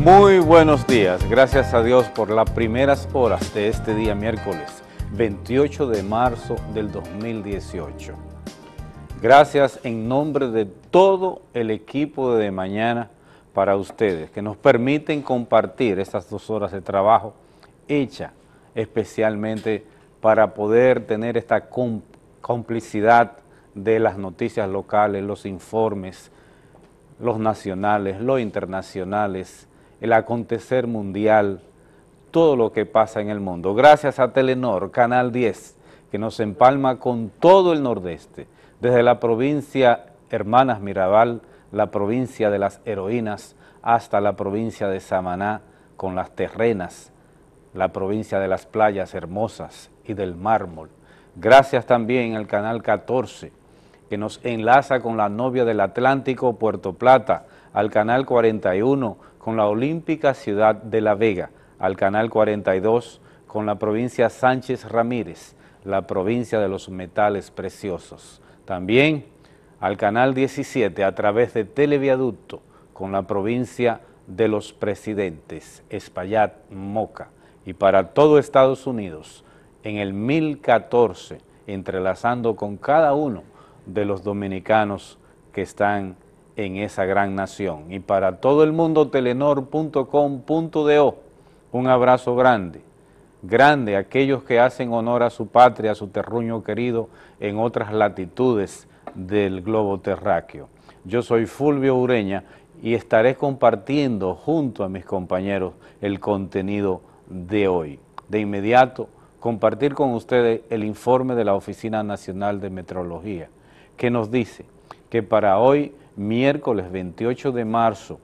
Muy buenos días, gracias a Dios por las primeras horas de este día miércoles 28 de marzo del 2018. Gracias en nombre de todo el equipo de Mañana para ustedes, que nos permiten compartir estas 2 horas de trabajo hecha especialmente para poder tener esta complicidad de las noticias locales, los informes, los nacionales, los internacionales, el acontecer mundial, todo lo que pasa en el mundo. Gracias a Telenor, Canal 10, que nos empalma con todo el nordeste, desde la provincia Hermanas Mirabal, la provincia de las heroínas, hasta la provincia de Samaná, con las terrenas, la provincia de las playas hermosas y del mármol. Gracias también al Canal 14, que nos enlaza con la novia del Atlántico, Puerto Plata, al Canal 41, con la olímpica ciudad de La Vega, al Canal 42, con la provincia Sánchez Ramírez, la provincia de los metales preciosos. También al Canal 17, a través de Televiaducto, con la provincia de los Presidentes, Espaillat, Moca, y para todo Estados Unidos, en el 1014, entrelazando con cada uno de los dominicanos que están en esa gran nación. Y para todo el mundo, telenor.com.do, un abrazo grande, grande a aquellos que hacen honor a su patria, a su terruño querido en otras latitudes del globo terráqueo. Yo soy Fulvio Ureña y estaré compartiendo junto a mis compañeros el contenido de hoy. De inmediato, compartir con ustedes el informe de la Oficina Nacional de Meteorología, que nos dice que para hoy, miércoles 28 de marzo,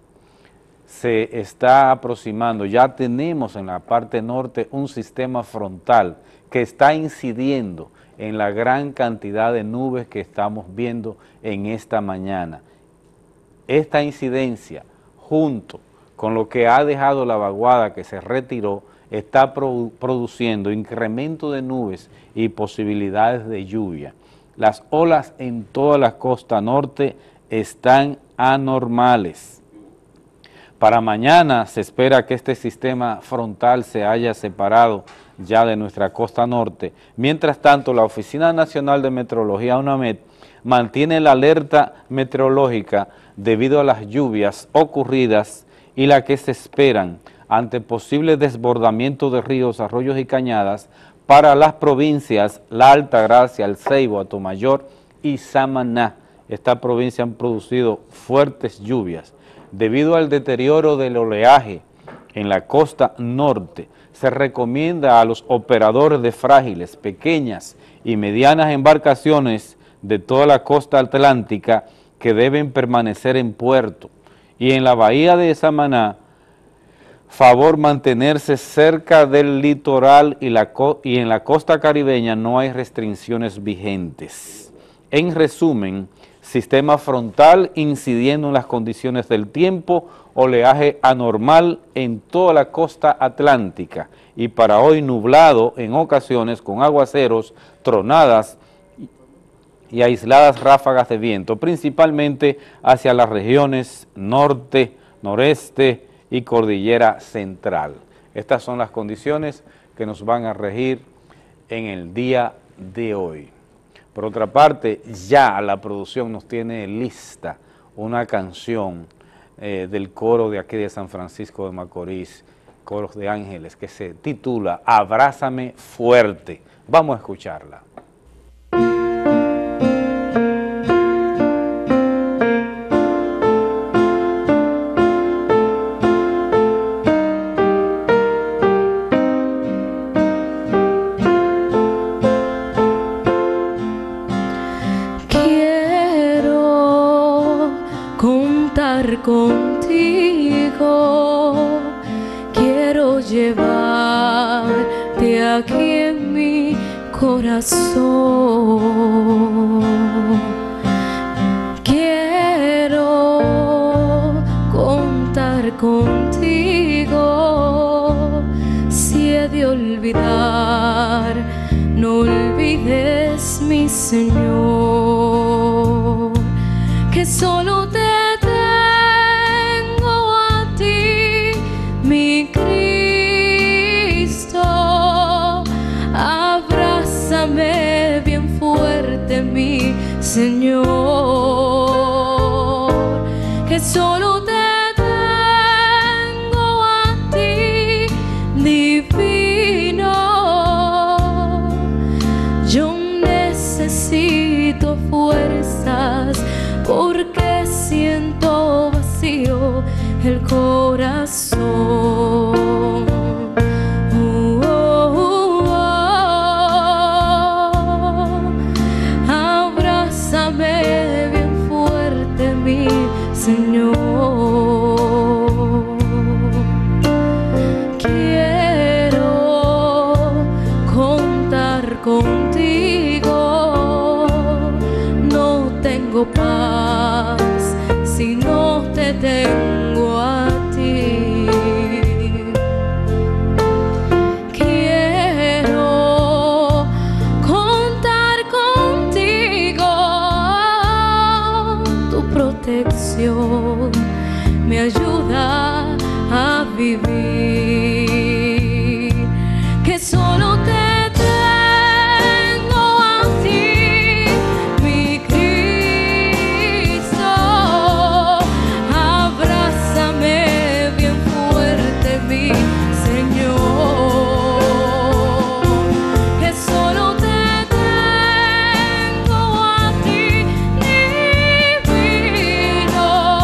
se está aproximando, ya tenemos en la parte norte un sistema frontal que está incidiendo en la gran cantidad de nubes que estamos viendo en esta mañana. Esta incidencia, junto con lo que ha dejado la vaguada que se retiró, está produciendo incremento de nubes y posibilidades de lluvia. Las olas en toda la costa norte están anormales. Para mañana se espera que este sistema frontal se haya separado ya de nuestra costa norte. Mientras tanto, la Oficina Nacional de Meteorología, UNAMED, mantiene la alerta meteorológica debido a las lluvias ocurridas y las que se esperan ante posible desbordamiento de ríos, arroyos y cañadas para las provincias La Altagracia, El Ceibo, Atomayor y Samaná. Esta provincia han producido fuertes lluvias. Debido al deterioro del oleaje en la costa norte, se recomienda a los operadores de frágiles, pequeñas y medianas embarcaciones de toda la costa atlántica que deben permanecer en puerto. Y en la bahía de Samaná, favor mantenerse cerca del litoral y en la costa caribeña no hay restricciones vigentes. En resumen, sistema frontal incidiendo en las condiciones del tiempo, oleaje anormal en toda la costa atlántica y para hoy nublado en ocasiones con aguaceros, tronadas y aisladas ráfagas de viento, principalmente hacia las regiones norte, noreste y cordillera central. Estas son las condiciones que nos van a regir en el día de hoy. Por otra parte, ya la producción nos tiene lista una canción del coro de aquí de San Francisco de Macorís, Coros de Ángeles, que se titula Abrázame Fuerte. Vamos a escucharla. Contigo quiero llevarte aquí en mi corazón. Quiero contar contigo. Si he de olvidar, no olvides, mi Señor, que solo te tengo a ti corazón. Abrázame bien fuerte, mi Señor. Quiero contar contigo. No tengo paz si no te tengo a ti. Quiero contar contigo. Tu protección me ayuda a vivir. Que solo te tengo a ti, mi Cristo. Abrázame bien fuerte, mi Señor. Que solo te tengo a ti, divino.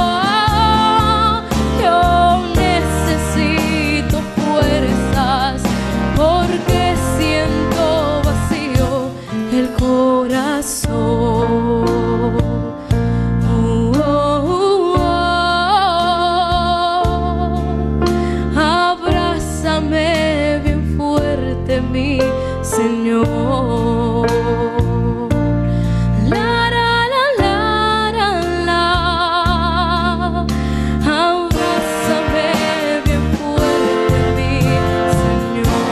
Yo necesito fuerzas porque siento vacío el corazón. Abrázame bien fuerte, mi Señor. La, la, la, la, la, la. Abrázame bien fuerte, mi Señor.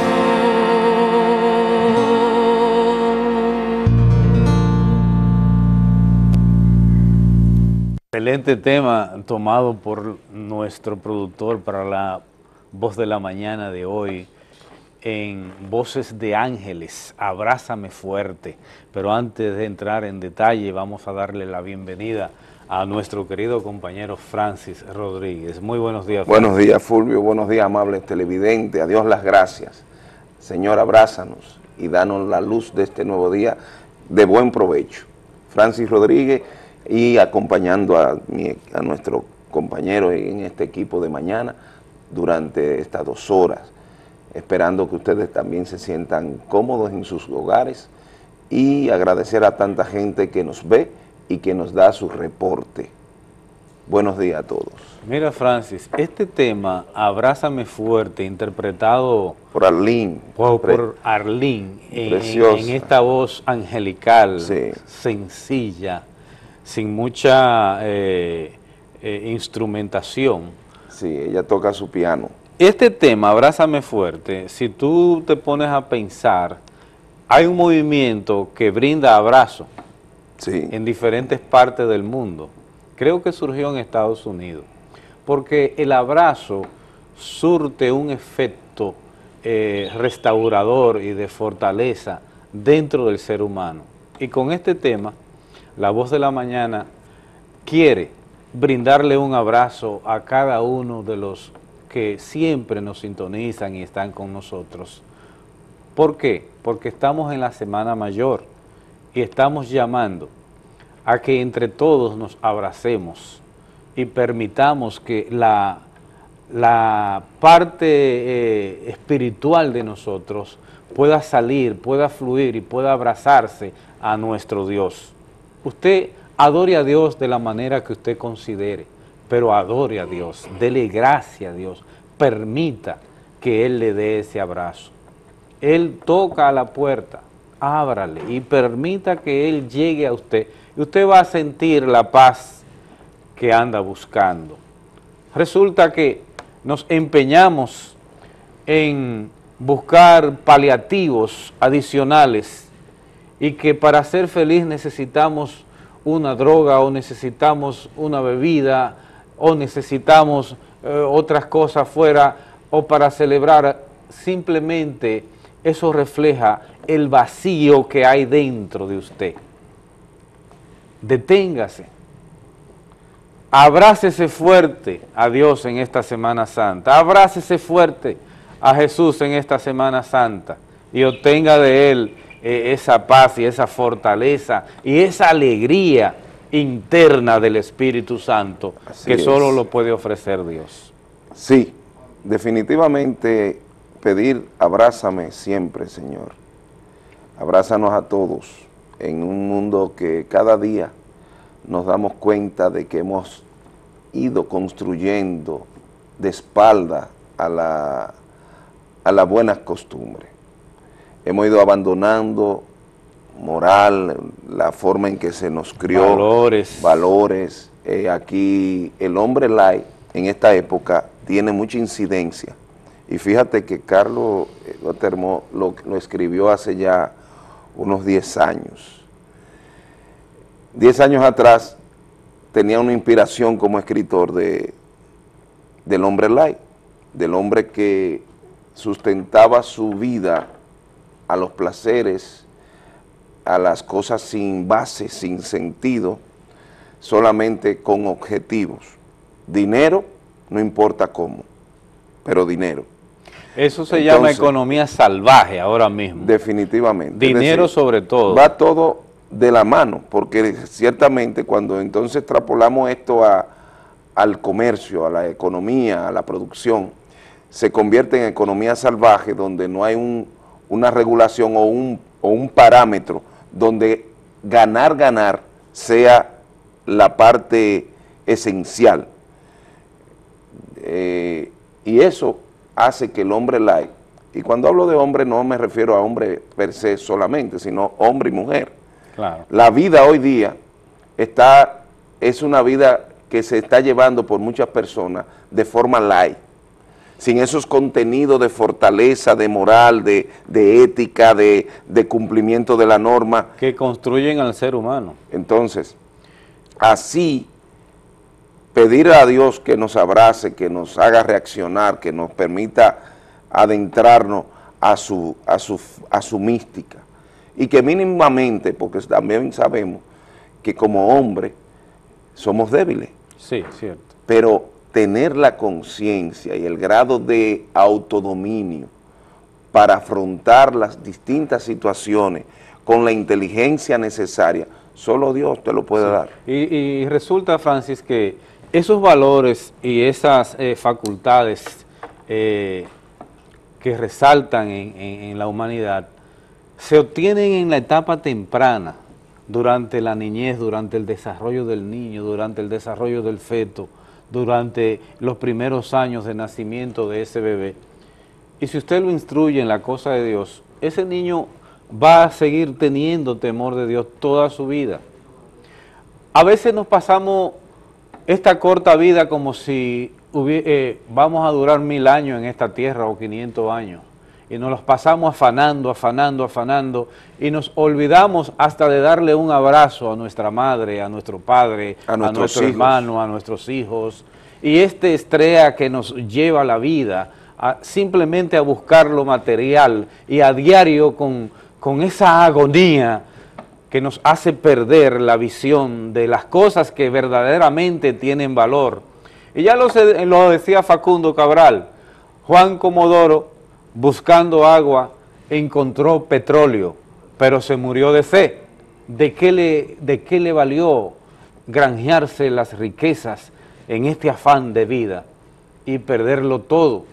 Excelente tema tomado por nuestro productor para la Voz de la Mañana de hoy en Voces de Ángeles, Abrázame fuerte. Pero antes de entrar en detalle, vamos a darle la bienvenida a nuestro querido compañero Francis Rodríguez. Muy buenos días, Francis. Buenos días, Fulvio. Buenos días, amables televidentes. A Dios las gracias. Señor, abrázanos y danos la luz de este nuevo día de buen provecho. Francis Rodríguez, y acompañando a nuestro compañero en este equipo de mañana durante estas 2 horas, esperando que ustedes también se sientan cómodos en sus hogares y agradecer a tanta gente que nos ve y que nos da su reporte. Buenos días a todos. Mira, Francis, este tema, Abrázame fuerte, interpretado Por Arlene. por Arlene, Preciosa. en esta voz angelical, Sí. sencilla, sin mucha instrumentación. Sí, ella toca su piano. Este tema, Abrázame fuerte, si tú te pones a pensar, hay un movimiento que brinda abrazo Sí. en diferentes partes del mundo. Creo que surgió en Estados Unidos, porque el abrazo surte un efecto restaurador y de fortaleza dentro del ser humano. Y con este tema, la Voz de la Mañana quiere brindarle un abrazo a cada uno de los que siempre nos sintonizan y están con nosotros. ¿Por qué? Porque estamos en la Semana Mayor y estamos llamando a que entre todos nos abracemos y permitamos que la parte espiritual de nosotros pueda salir, pueda fluir y pueda abrazarse a nuestro Dios. Usted adore a Dios de la manera que usted considere, pero adore a Dios, dele gracia a Dios, permita que Él le dé ese abrazo. Él toca a la puerta, ábrale y permita que Él llegue a usted y usted va a sentir la paz que anda buscando. Resulta que nos empeñamos en buscar paliativos adicionales y que para ser feliz necesitamos una droga o necesitamos una bebida o necesitamos otras cosas fuera o para celebrar. Simplemente eso refleja el vacío que hay dentro de usted. Deténgase, abrácese fuerte a Dios en esta Semana Santa, abrácese fuerte a Jesús en esta Semana Santa y obtenga de Él esa paz y esa fortaleza y esa alegría interna del Espíritu Santo que solo lo puede ofrecer Dios. Sí, definitivamente pedir, abrázame siempre, Señor. Abrázanos a todos en un mundo que cada día nos damos cuenta de que hemos ido construyendo de espalda a las buenas costumbres. Hemos ido abandonando moral, la forma en que se nos crió, valores. Aquí el hombre light en esta época tiene mucha incidencia. Y fíjate que Carlos Waterman lo escribió hace ya unos 10 años. 10 años atrás tenía una inspiración como escritor del hombre light, del hombre que sustentaba su vida a los placeres, a las cosas sin base, sin sentido, solamente con objetivos. Dinero, no importa cómo, pero dinero. Eso se llama economía salvaje ahora mismo. Definitivamente. Dinero sobre todo. Va todo de la mano, porque ciertamente cuando entonces extrapolamos esto al comercio, a la economía, a la producción, se convierte en economía salvaje donde no hay una regulación o un parámetro donde ganar sea la parte esencial. Y eso hace que el hombre light, y cuando hablo de hombre no me refiero a hombre per se solamente, sino hombre y mujer. Claro. La vida hoy día es una vida que se está llevando por muchas personas de forma light, sin esos contenidos de fortaleza, de moral, de ética, de cumplimiento de la norma. Que construyen al ser humano. Entonces, así, pedir a Dios que nos abrace, que nos haga reaccionar, que nos permita adentrarnos a su mística, y que mínimamente, porque también sabemos que como hombres somos débiles. Sí, cierto. Pero tener la conciencia y el grado de autodominio para afrontar las distintas situaciones con la inteligencia necesaria, solo Dios te lo puede dar. Y resulta, Francis, que esos valores y esas facultades que resaltan en la humanidad se obtienen en la etapa temprana, durante la niñez, durante el desarrollo del niño, durante el desarrollo del feto, durante los primeros años de nacimiento de ese bebé. Y si usted lo instruye en la cosa de Dios, ese niño va a seguir teniendo temor de Dios toda su vida. A veces nos pasamos esta corta vida como si vamos a durar 1000 años en esta tierra o 500 años. Y nos los pasamos afanando, y nos olvidamos hasta de darle un abrazo a nuestra madre, a nuestro padre, a nuestro hermano, a nuestros hijos. Y este estrés que nos lleva a la vida, simplemente a buscar lo material y a diario con esa agonía que nos hace perder la visión de las cosas que verdaderamente tienen valor. Y ya lo decía Facundo Cabral, Juan Comodoro, buscando agua, encontró petróleo, pero se murió de sed. ¿De qué le valió granjearse las riquezas en este afán de vida y perderlo todo?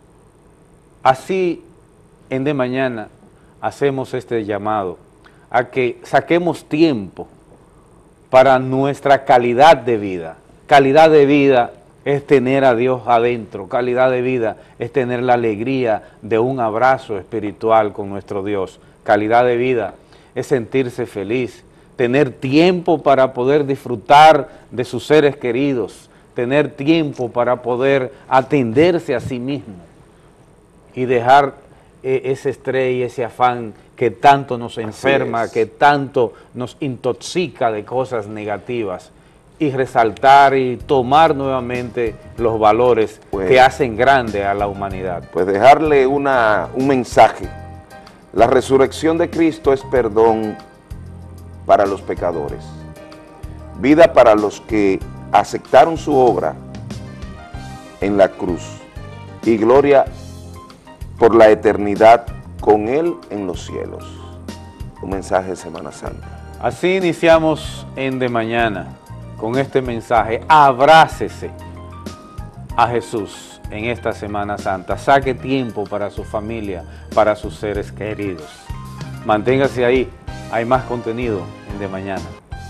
Así, en De Mañana, hacemos este llamado a que saquemos tiempo para nuestra calidad de vida. Calidad de vida es tener a Dios adentro, calidad de vida es tener la alegría de un abrazo espiritual con nuestro Dios, calidad de vida es sentirse feliz, tener tiempo para poder disfrutar de sus seres queridos, tener tiempo para poder atenderse a sí mismo y dejar ese estrés y ese afán que tanto nos enferma, que tanto nos intoxica de cosas negativas, y resaltar y tomar nuevamente los valores que hacen grande a la humanidad. Pues dejarle un mensaje. La resurrección de Cristo es perdón para los pecadores, vida para los que aceptaron su obra en la cruz, y gloria por la eternidad con Él en los cielos. Un mensaje de Semana Santa. Así iniciamos en De Mañana con este mensaje: abrácese a Jesús, en esta Semana Santa. Saque tiempo para su familia, para sus seres queridos. Manténgase ahí, hay más contenido en De Mañana.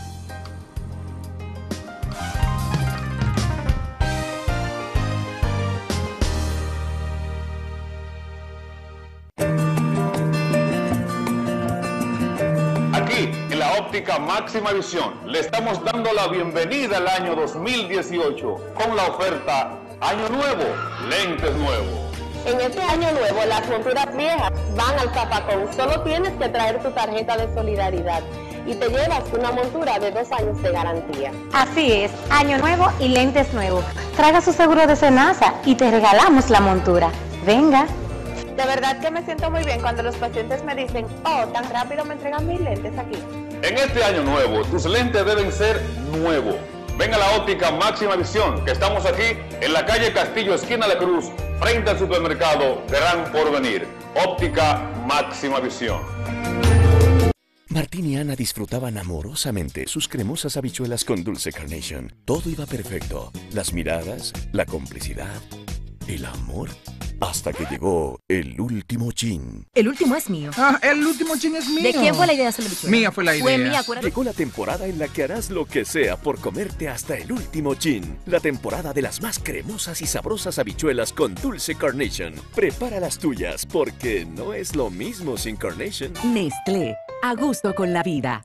En la óptica Máxima Visión le estamos dando la bienvenida al año 2018 con la oferta Año Nuevo, lentes nuevos. En este año nuevo las monturas viejas van al zapacón. Solo tienes que traer tu tarjeta de solidaridad y te llevas una montura de 2 años de garantía. Así es, año nuevo y lentes nuevos. Traiga su seguro de Senasa y te regalamos la montura. Venga. De verdad que me siento muy bien cuando los pacientes me dicen, oh, tan rápido me entregan mis lentes aquí. En este año nuevo, tus lentes deben ser nuevos. Ven a la óptica Máxima Visión, que estamos aquí en la calle Castillo, esquina de Cruz, frente al supermercado Gran Porvenir. Óptica Máxima Visión. Martín y Ana disfrutaban amorosamente sus cremosas habichuelas con dulce Carnation. Todo iba perfecto. Las miradas, la complicidad, el amor. Hasta que llegó el último chin. El último es mío. Ah, el último chin es mío. ¿De quién fue la idea de hacer la habichuela? Mía fue la idea. Fue mía, acuérdate. Llegó la temporada en la que harás lo que sea por comerte hasta el último chin. La temporada de las más cremosas y sabrosas habichuelas con dulce Carnation. Prepara las tuyas, porque no es lo mismo sin Carnation. Nestlé, a gusto con la vida.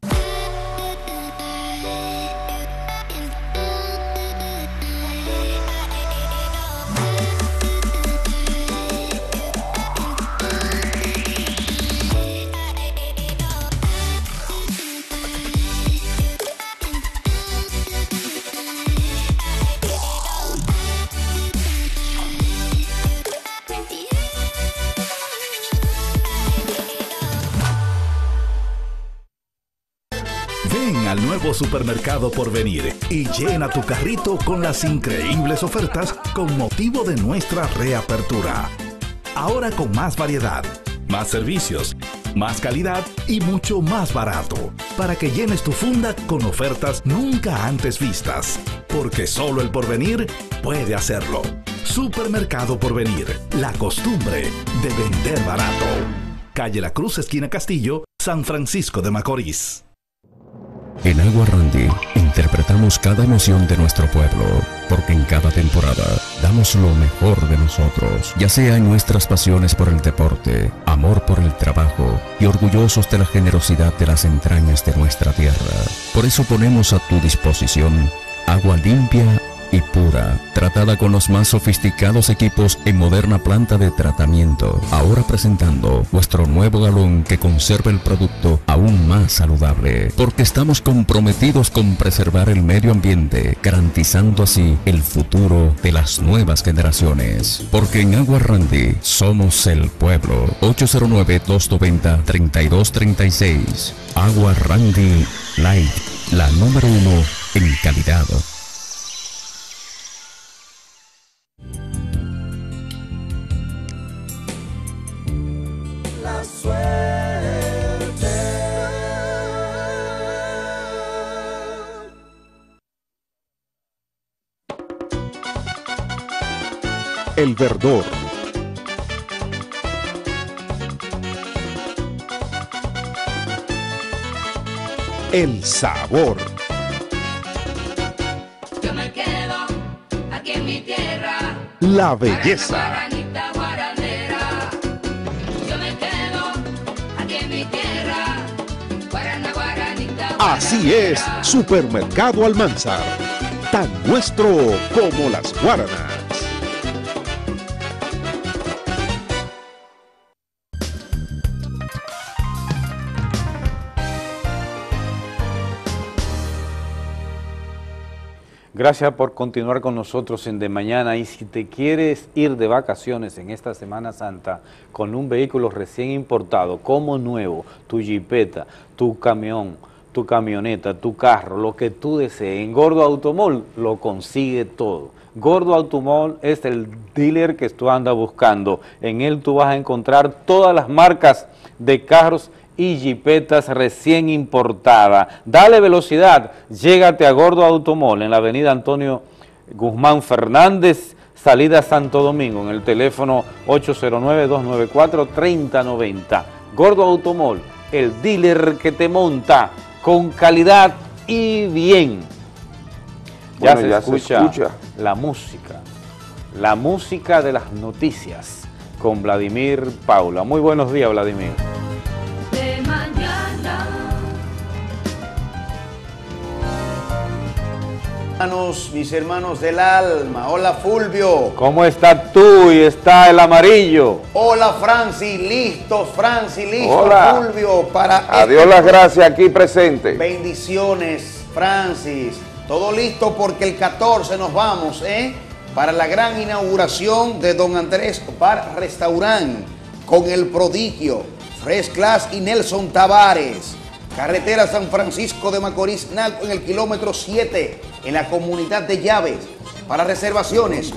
Ven al nuevo supermercado Porvenir y llena tu carrito con las increíbles ofertas con motivo de nuestra reapertura. Ahora con más variedad, más servicios, más calidad y mucho más barato, para que llenes tu funda con ofertas nunca antes vistas, porque solo el Porvenir puede hacerlo. Supermercado Porvenir, la costumbre de vender barato. Calle La Cruz, esquina Castillo, San Francisco de Macorís. En Agua Randy interpretamos cada emoción de nuestro pueblo, porque en cada temporada damos lo mejor de nosotros, ya sea en nuestras pasiones por el deporte, amor por el trabajo y orgullosos de la generosidad de las entrañas de nuestra tierra. Por eso ponemos a tu disposición agua limpia y pura, tratada con los más sofisticados equipos en moderna planta de tratamiento. Ahora presentando nuestro nuevo galón que conserva el producto aún más saludable, porque estamos comprometidos con preservar el medio ambiente, garantizando así el futuro de las nuevas generaciones. Porque en Agua Randy somos el pueblo. 809-290-3236. Agua Randy Light, la número 1 en calidad. El verdor. El sabor. Yo me quedo aquí en mi tierra. La belleza. Guaranita guaranera. Yo me quedo aquí en mi tierra. Guarana, guaranita, guaranera. Así es, Supermercado Almanzar. Tan nuestro como las guaranas. Gracias por continuar con nosotros en De Mañana. Y si te quieres ir de vacaciones en esta Semana Santa con un vehículo recién importado, como nuevo, tu jipeta, tu camión, tu camioneta, tu carro, lo que tú desees, en Gordo Automall lo consigue todo. Gordo Automall es el dealer que tú andas buscando. En él tú vas a encontrar todas las marcas de carros y jipetas recién importadas. Dale velocidad, llégate a Gordo Automall en la avenida Antonio Guzmán Fernández, salida Santo Domingo, en el teléfono 809-294-3090. Gordo Automol, el dealer que te monta con calidad y bien. Bueno, Ya se escucha la música de las noticias con Vladimir Paula. Muy buenos días, Vladimir. De mañana. Mis hermanos del alma, hola Fulvio. ¿Cómo estás tú y está el amarillo? Hola Francis, listos Hola. Fulvio, para Adiós las gracias aquí presente. Bendiciones, Francis. Todo listo porque el 14 nos vamos, para la gran inauguración de Don Andrés Bar Restaurant con el prodigio Fresh Class y Nelson Tavares. Carretera San Francisco de Macorís, Nalco, en el kilómetro 7, en la comunidad de Llaves. Para reservaciones,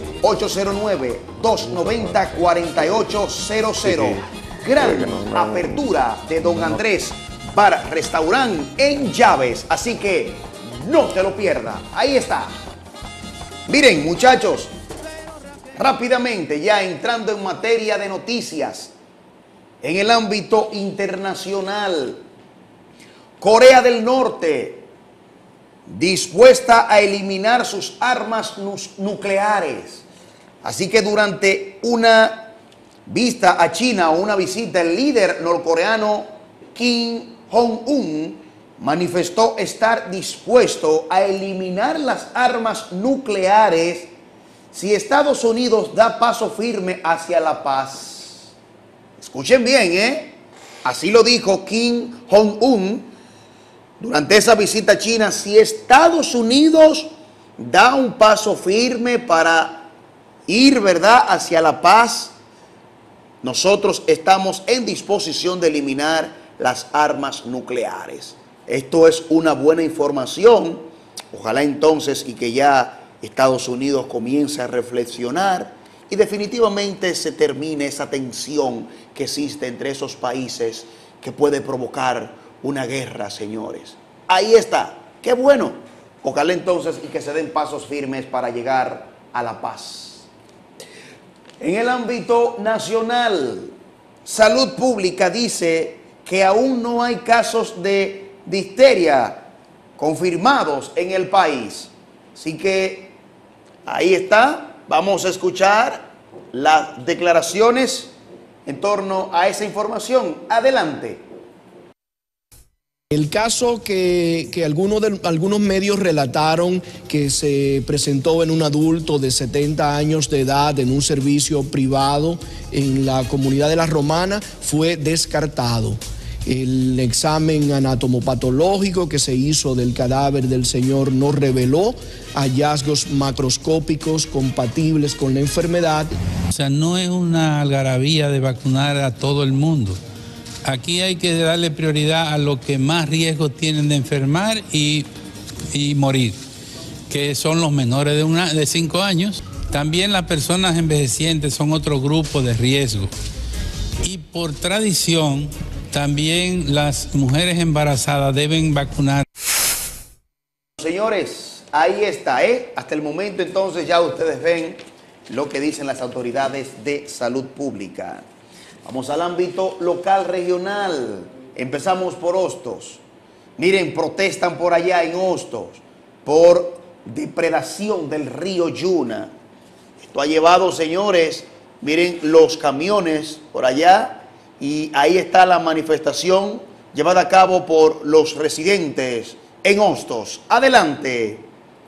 809-290-4800. Gran apertura de Don Andrés Bar Restaurant en Llaves. Así que no te lo pierdas. Ahí está. Miren, muchachos, rápidamente ya entrando en materia de noticias, en el ámbito internacional, Corea del Norte dispuesta a eliminar sus armas nucleares. Así que durante una vista a China o una visita, el líder norcoreano Kim Jong-un manifestó estar dispuesto a eliminar las armas nucleares si Estados Unidos da paso firme hacia la paz. Escuchen bien, así lo dijo Kim Jong-un durante esa visita a China. Si Estados Unidos da un paso firme para ir, ¿verdad?, hacia la paz, nosotros estamos en disposición de eliminar las armas nucleares. Esto es una buena información. Ojalá entonces y que ya Estados Unidos comience a reflexionar y definitivamente se termine esa tensión que existe entre esos países que puede provocar una guerra, señores. Ahí está. Qué bueno. Ojalá entonces y que se den pasos firmes para llegar a la paz. En el ámbito nacional, Salud Pública dice que aún no hay casos de difteria confirmados en el país. Así que ahí está. Vamos a escuchar las declaraciones en torno a esa información. Adelante. El caso que algunos medios relataron que se presentó en un adulto de 70 años de edad en un servicio privado en la comunidad de La Romana fue descartado. El examen anatomopatológico que se hizo del cadáver del señor no reveló hallazgos macroscópicos compatibles con la enfermedad. O sea, no es una algarabía de vacunar a todo el mundo. Aquí hay que darle prioridad a los que más riesgo tienen de enfermar y morir, que son los menores de 5 años. También las personas envejecientes son otro grupo de riesgo. Y por tradición, también las mujeres embarazadas deben vacunar. Señores, ahí está, Hasta el momento entonces ya ustedes ven lo que dicen las autoridades de salud pública. Vamos al ámbito local regional. Empezamos por Hostos. Miren, protestan por allá en Hostos por depredación del río Yuna. Esto ha llevado, señores, miren los camiones por allá y ahí está la manifestación llevada a cabo por los residentes en Hostos. Adelante.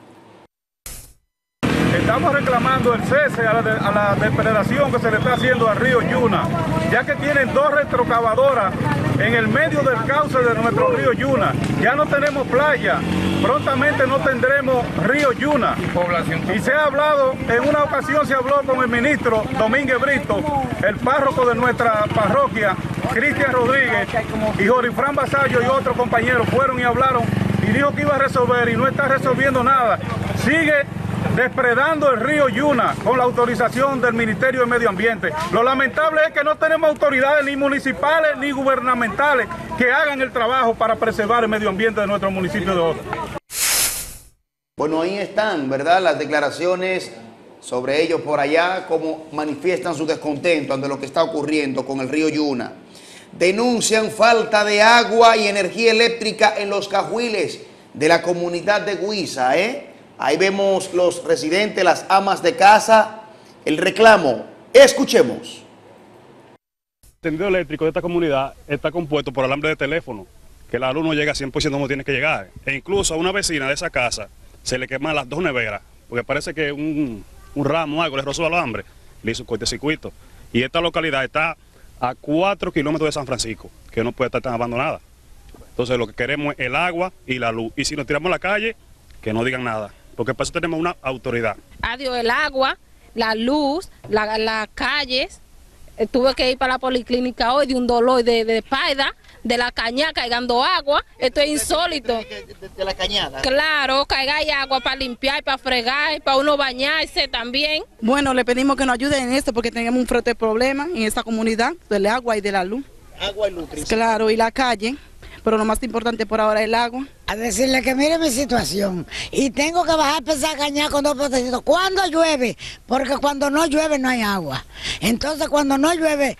Estamos reclamando el cese a la depredación que se le está haciendo al río Yuna, ya que tienen 2 retrocavadoras en el medio del cauce de nuestro río Yuna. Ya no tenemos playa, prontamente no tendremos río Yuna. Y se ha hablado, en una ocasión se habló con el ministro Domínguez Brito, el párroco de nuestra parroquia, Cristian Rodríguez, y Jorifrán Basallo y otros compañeros fueron y hablaron y dijo que iba a resolver y no está resolviendo nada. Sigue depredando el río Yuna con la autorización del Ministerio de Medio Ambiente. Lo lamentable es que no tenemos autoridades ni municipales ni gubernamentales que hagan el trabajo para preservar el medio ambiente de nuestro municipio de Hostos. Bueno, ahí están, ¿verdad? Las declaraciones sobre ellos por allá, como manifiestan su descontento ante lo que está ocurriendo con el río Yuna. Denuncian falta de agua y energía eléctrica en los cajuiles de la comunidad de Guisa, Ahí vemos los residentes, las amas de casa, el reclamo. Escuchemos. El tendido eléctrico de esta comunidad está compuesto por alambre de teléfono, que la luz no llega 100% como tiene que llegar. E incluso a una vecina de esa casa se le queman las 2 neveras, porque parece que un ramo o algo le rozó el alambre, le hizo un cortocircuito. Y esta localidad está a 4 kilómetros de San Francisco, que no puede estar tan abandonada. Entonces lo que queremos es el agua y la luz. Y si nos tiramos a la calle, que no digan nada, porque para eso tenemos una autoridad. Adiós el agua, la luz, las calles. Tuve que ir para la policlínica hoy de un dolor de espalda, de la cañada cargando agua. Esto es insólito. ¿De la cañada? Claro, cargar agua para limpiar, para fregar, para uno bañarse también. Bueno, le pedimos que nos ayuden en esto porque tenemos un fuerte problema en esta comunidad del agua y de la luz. Agua y luz. Claro, y la calle. Pero lo más importante por ahora es el agua. A decirle que mire mi situación y tengo que bajar para esa cañada con 2 potecitos. ¿Cuándo llueve? Porque cuando no llueve no hay agua. Entonces cuando no llueve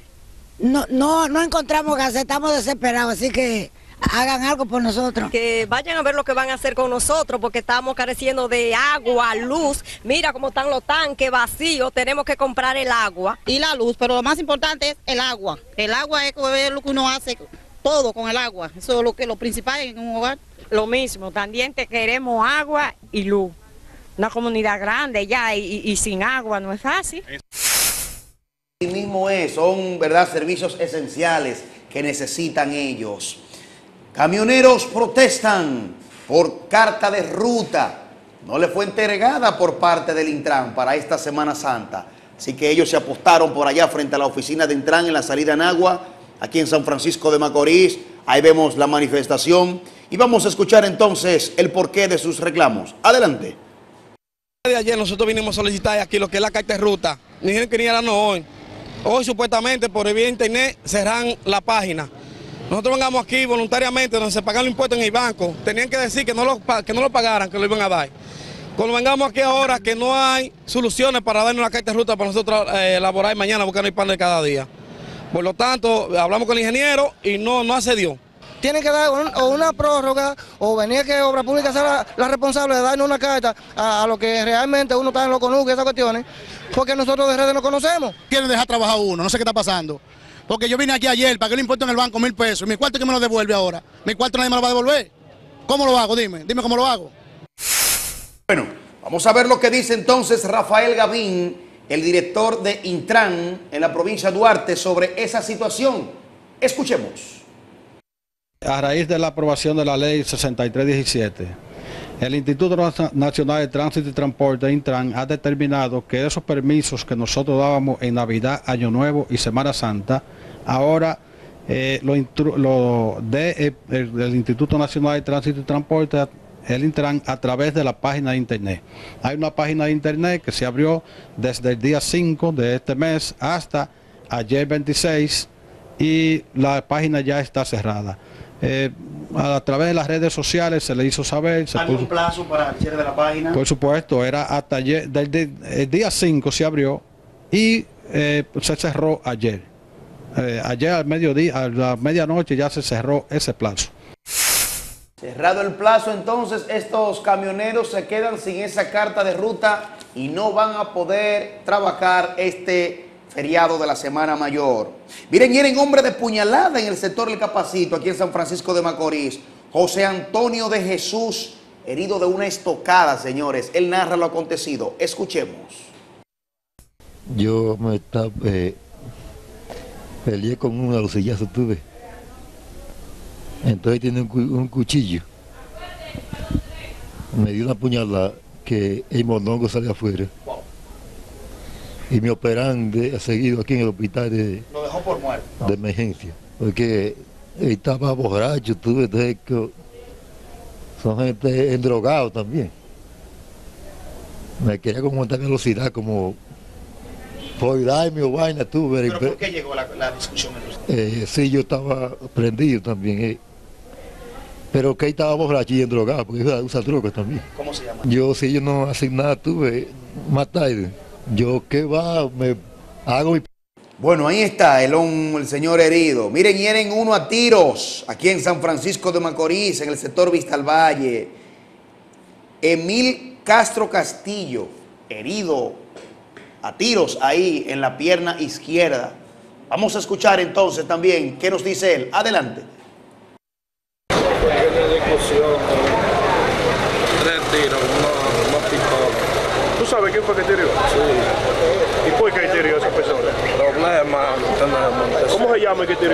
no encontramos gas, estamos desesperados, así que hagan algo por nosotros. Que vayan a ver lo que van a hacer con nosotros porque estamos careciendo de agua, luz. Mira cómo están los tanques vacíos, tenemos que comprar el agua. Y la luz, pero lo más importante es el agua. El agua es lo que uno hace. Todo con el agua, eso es lo principal en un hogar. Lo mismo, también queremos agua y luz. Una comunidad grande ya y sin agua no es fácil. Así mismo son, ¿verdad?, servicios esenciales que necesitan ellos. Camioneros protestan por carta de ruta. No le fue entregada por parte del Intran para esta Semana Santa. Así que ellos se apostaron por allá frente a la oficina de Intran en la salida en Agua, aquí en San Francisco de Macorís. Ahí vemos la manifestación y vamos a escuchar entonces el porqué de sus reclamos. Adelante. De ayer nosotros vinimos a solicitar aquí lo que es la carta de ruta. Ni dijeron que ni era hoy. Hoy supuestamente por vía internet cerran la página. Nosotros vengamos aquí voluntariamente donde se pagan los impuestos en el banco. Tenían que decir que no lo pagaran, que lo iban a dar. Cuando vengamos aquí ahora que no hay soluciones para darnos la carta de ruta para nosotros elaborar mañana porque no hay pan de cada día. Por lo tanto, hablamos con el ingeniero y no accedió. Tienen que dar una prórroga o venir que Obra Pública sea la responsable de darnos una carta a lo que realmente uno está en lo conuco y esas cuestiones, porque nosotros de redes no conocemos. Quieren dejar trabajar uno, no sé qué está pasando. Porque yo vine aquí ayer, pagué el impuesto en el banco 1.000 pesos, mi cuarto que me lo devuelve ahora. Mi cuarto nadie me lo va a devolver. ¿Cómo lo hago? Dime cómo lo hago. Bueno, vamos a ver lo que dice entonces Rafael Gavín, el director de Intran en la provincia de Duarte, sobre esa situación. Escuchemos. A raíz de la aprobación de la ley 6317, el Instituto Nacional de Tránsito y Transporte, Intran, ha determinado que esos permisos que nosotros dábamos en Navidad, Año Nuevo y Semana Santa, ahora el Instituto Nacional de Tránsito y Transporte, el Intran, a través de la página de internet. Hay una página de internet que se abrió desde el día 5 de este mes hasta ayer 26 y la página ya está cerrada. A través de las redes sociales se le hizo saber. ¿Hay un plazo para el cierre de la página? Por supuesto, era hasta ayer, el día 5 se abrió y se cerró ayer. Ayer al mediodía, a la medianoche ya se cerró ese plazo. Cerrado el plazo, entonces estos camioneros se quedan sin esa carta de ruta y no van a poder trabajar este feriado de la Semana Mayor. Miren, hieren hombre de puñalada en el sector del Capacito, aquí en San Francisco de Macorís. José Antonio de Jesús, herido de una estocada, señores. Él narra lo acontecido. Escuchemos. Yo peleé con un alucillazo, tuve. Entonces tiene un cuchillo. Me dio una puñalada que el mondongo salió afuera. Y me operan seguido aquí en el hospital de emergencia. Porque estaba borracho, tuve son gente endrogado también. Me quería como montar velocidad, como por darme o vaina, tuve. ¿Pero por qué llegó la discusión? Sí, yo estaba prendido también. Pero que estaba borracho y endrogado, porque usa drogas también. ¿Cómo se llama? Yo, si ellos no hacen nada, tuve, más tarde. Yo qué va, me hago mi... Bueno, ahí está el señor herido. Miren, hieren uno a tiros aquí en San Francisco de Macorís, en el sector Vista al Valle. Emil Castro Castillo, herido a tiros ahí en la pierna izquierda. Vamos a escuchar entonces también qué nos dice él. Adelante. Tres tiros, no pistola. ¿Tú sabes quién fue que tiró? Sí. ¿Y por qué tiró esa persona? Problema. ¿Cómo se llama el que tiró?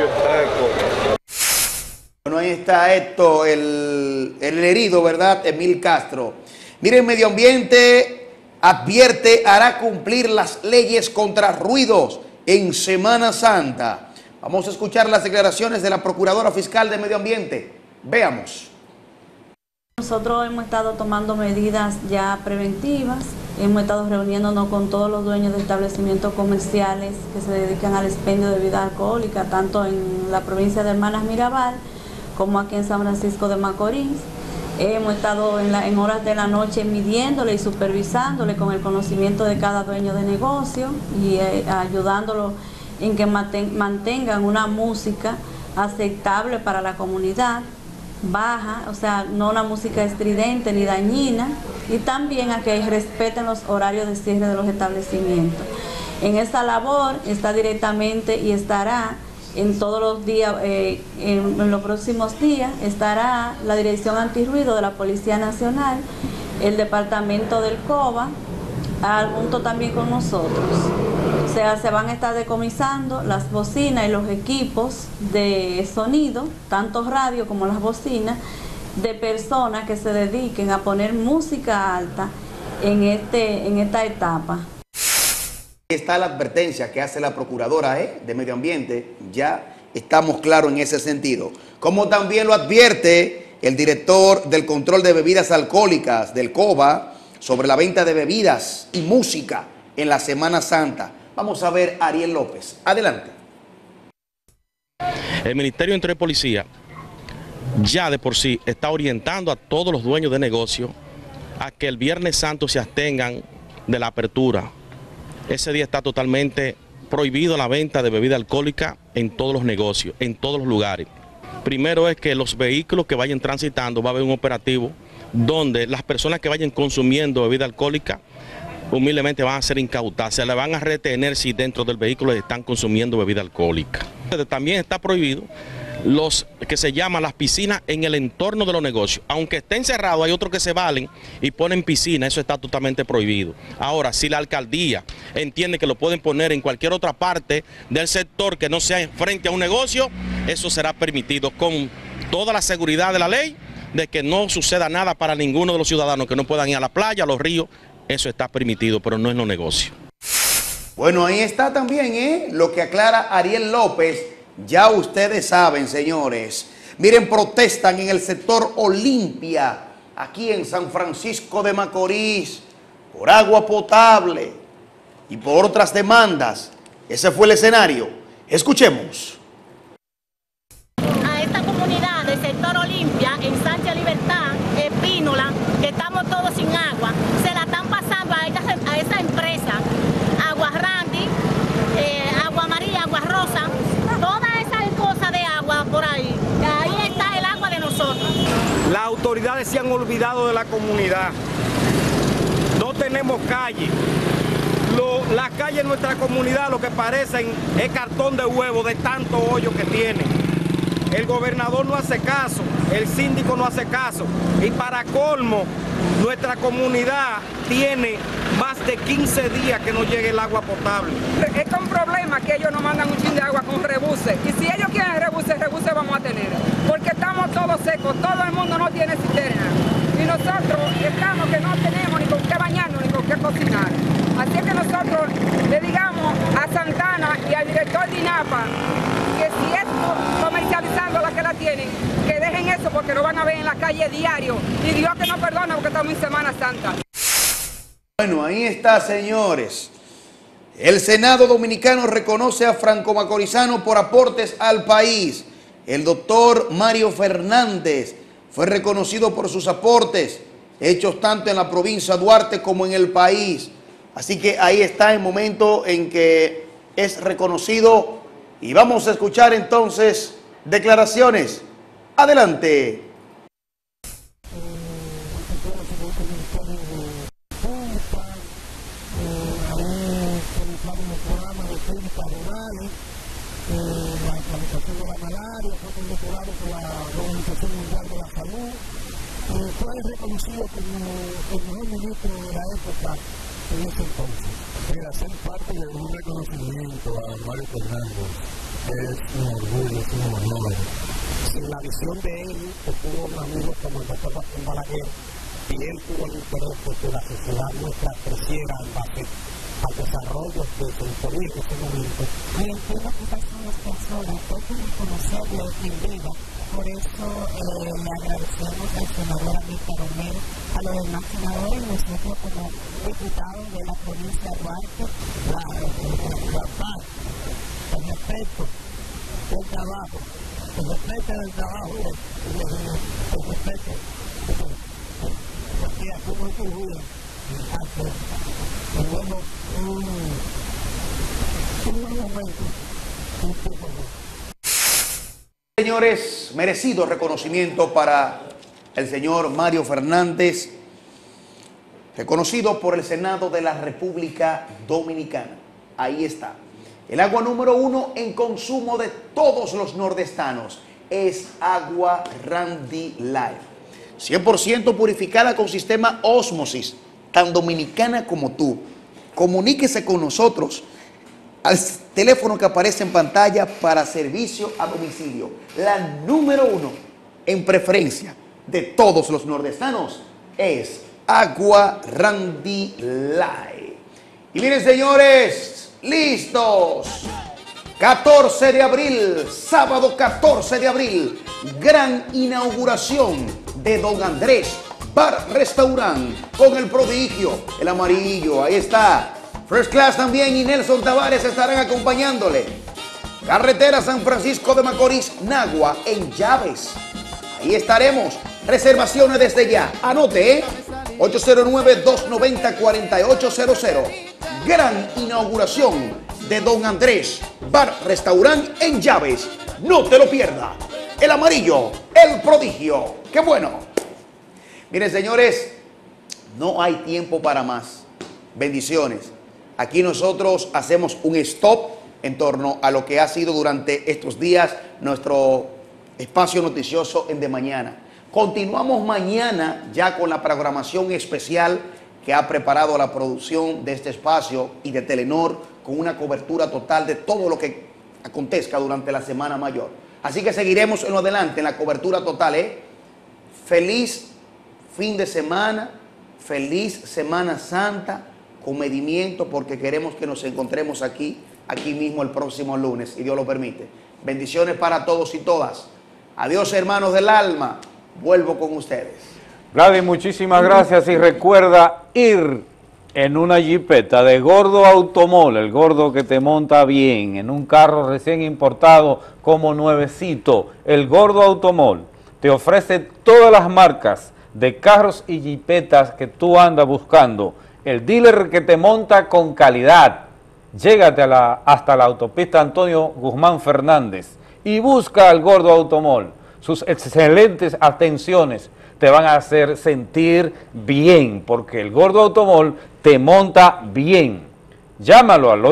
Bueno, ahí está esto, el herido, ¿verdad? Emil Castro. Miren, Medio Ambiente advierte, hará cumplir las leyes contra ruidos en Semana Santa. Vamos a escuchar las declaraciones de la Procuradora Fiscal de Medio Ambiente. Veamos. Nosotros hemos estado tomando medidas ya preventivas, hemos estado reuniéndonos con todos los dueños de establecimientos comerciales que se dedican al expendio de bebida alcohólica, tanto en la provincia de Hermanas Mirabal como aquí en San Francisco de Macorís. Hemos estado en horas de la noche midiéndole y supervisándole con el conocimiento de cada dueño de negocio y ayudándolo en que mantengan una música aceptable para la comunidad, baja, o sea, no una música estridente ni dañina, y también a que respeten los horarios de cierre de los establecimientos. En esta labor está directamente y estará en todos los días, en los próximos días, estará la Dirección Antirruido de la Policía Nacional, el Departamento del COBA, junto también con nosotros. O sea, se van a estar decomisando las bocinas y los equipos de sonido, tanto radio como las bocinas, de personas que se dediquen a poner música alta en esta etapa. Ahí está la advertencia que hace la Procuradora de Medio Ambiente, ya estamos claros en ese sentido. Como también lo advierte el director del control de bebidas alcohólicas del COBA sobre la venta de bebidas y música en la Semana Santa. Vamos a ver a Ariel López. Adelante. El Ministerio de Interior y Policía ya de por sí está orientando a todos los dueños de negocio a que el Viernes Santo se abstengan de la apertura. Ese día está totalmente prohibido la venta de bebida alcohólica en todos los negocios, en todos los lugares. Primero es que los vehículos que vayan transitando, va a haber un operativo donde las personas que vayan consumiendo bebida alcohólica humildemente van a ser incautadas, se le van a retener si dentro del vehículo están consumiendo bebida alcohólica. También está prohibido los que se llaman las piscinas en el entorno de los negocios. Aunque estén cerrados, hay otros que se valen y ponen piscina, eso está totalmente prohibido. Ahora, si la alcaldía entiende que lo pueden poner en cualquier otra parte del sector que no sea frente a un negocio, eso será permitido con toda la seguridad de la ley, de que no suceda nada para ninguno de los ciudadanos que no puedan ir a la playa, a los ríos, eso está permitido, pero no en los negocios. Bueno, ahí está también lo que aclara Ariel López. Ya ustedes saben, señores. Miren, protestan en el sector Olimpia, aquí en San Francisco de Macorís, por agua potable y por otras demandas. Ese fue el escenario. Escuchemos. A esta comunidad del sector Olimpia, en Sánchez Libertad, Espínola, que estamos todos sin agua, se la están pasando a esa empresa, Agua Randy, Agua María, Agua Rosa, todas esas cosas de agua por ahí. Ahí está el agua de nosotros. Las autoridades se han olvidado de la comunidad. No tenemos calle. Las calles de nuestra comunidad lo que parecen es cartón de huevo de tanto hoyo que tienen. El gobernador no hace caso, el síndico no hace caso. Y para colmo, nuestra comunidad tiene más de 15 días que no llegue el agua potable. Es un problema que ellos nos mandan un chin de agua con rebuses. Y si ellos quieren rebuses vamos a tener. Porque estamos todos secos, todo el mundo no tiene cisterna. Y nosotros estamos que no tenemos ni con qué bañarnos ni con qué cocinar. Así que nosotros le digamos a Santana y al director de INAPA que si es comercializando la que la tienen, que dejen eso porque lo van a ver en la calle diario. Y Dios que nos perdone porque estamos en Semana Santa. Bueno, ahí está, señores. El Senado Dominicano reconoce a Franco Macorizano por aportes al país. El doctor Mario Fernández fue reconocido por sus aportes, hechos tanto en la provincia de Duarte como en el país. Así que ahí está el momento en que es reconocido y vamos a escuchar entonces declaraciones. Adelante. Fue reconocido como el mejor ministro de la época en ese entonces. Mira, ser parte de un reconocimiento a Mario Fernández es un orgullo, es un honor. Sin la visión de él, que tuvo un amigo como el doctor Martín Balaguer, y él tuvo el interés de que la sociedad nuestra creciera en base al desarrollo que se imponía en ese momento. Y entiendo que estas son las personas que hay que reconocerlo en vida. Por eso le agradecemos al senador Amílcar Romero, a los demás senadores, nosotros como diputados de la provincia de Duarte, el respeto del trabajo, el respeto del trabajo, el respeto, porque aquí no se olvida, tenemos un momento, Señores, merecido reconocimiento para el señor Mario Fernández, reconocido por el Senado de la República Dominicana. Ahí está. El agua número 1 en consumo de todos los nordestanos es agua Randy Life. 100% purificada con sistema ósmosis, tan dominicana como tú. Comuníquese con nosotros al teléfono que aparece en pantalla para servicio a domicilio. La número 1 en preferencia de todos los nordestanos es agua Randy Life. Y miren, señores, listos. 14 de abril, sábado 14 de abril, gran inauguración de Don Andrés Bar Restaurant con el prodigio, el amarillo, ahí está. First Class también y Nelson Tavares estarán acompañándole. Carretera San Francisco de Macorís, Nagua, en Llaves. Ahí estaremos. Reservaciones desde ya. Anote, 809-290-4800. Gran inauguración de Don Andrés Bar Restaurant en Llaves. No te lo pierdas. El amarillo, el prodigio. ¡Qué bueno! Miren, señores, no hay tiempo para más. Bendiciones. Aquí nosotros hacemos un stop en torno a lo que ha sido durante estos días nuestro espacio noticioso en De Mañana. Continuamos mañana ya con la programación especial que ha preparado la producción de este espacio y de Telenor con una cobertura total de todo lo que acontezca durante la Semana Mayor. Así que seguiremos en lo adelante en la cobertura total. Feliz fin de semana, feliz Semana Santa, comedimiento, porque queremos que nos encontremos aquí mismo el próximo lunes, si Dios lo permite. Bendiciones para todos y todas. Adiós, hermanos del alma. Vuelvo con ustedes. Vladi, muchísimas gracias y recuerda ir en una jipeta de Gordo Automol, el gordo que te monta bien, en un carro recién importado como nuevecito. El Gordo Automol te ofrece todas las marcas de carros y jipetas que tú andas buscando. El dealer que te monta con calidad. Llégate hasta la autopista Antonio Guzmán Fernández y busca al Gordo Automol. Sus excelentes atenciones te van a hacer sentir bien, porque el Gordo Automol te monta bien. Llámalo al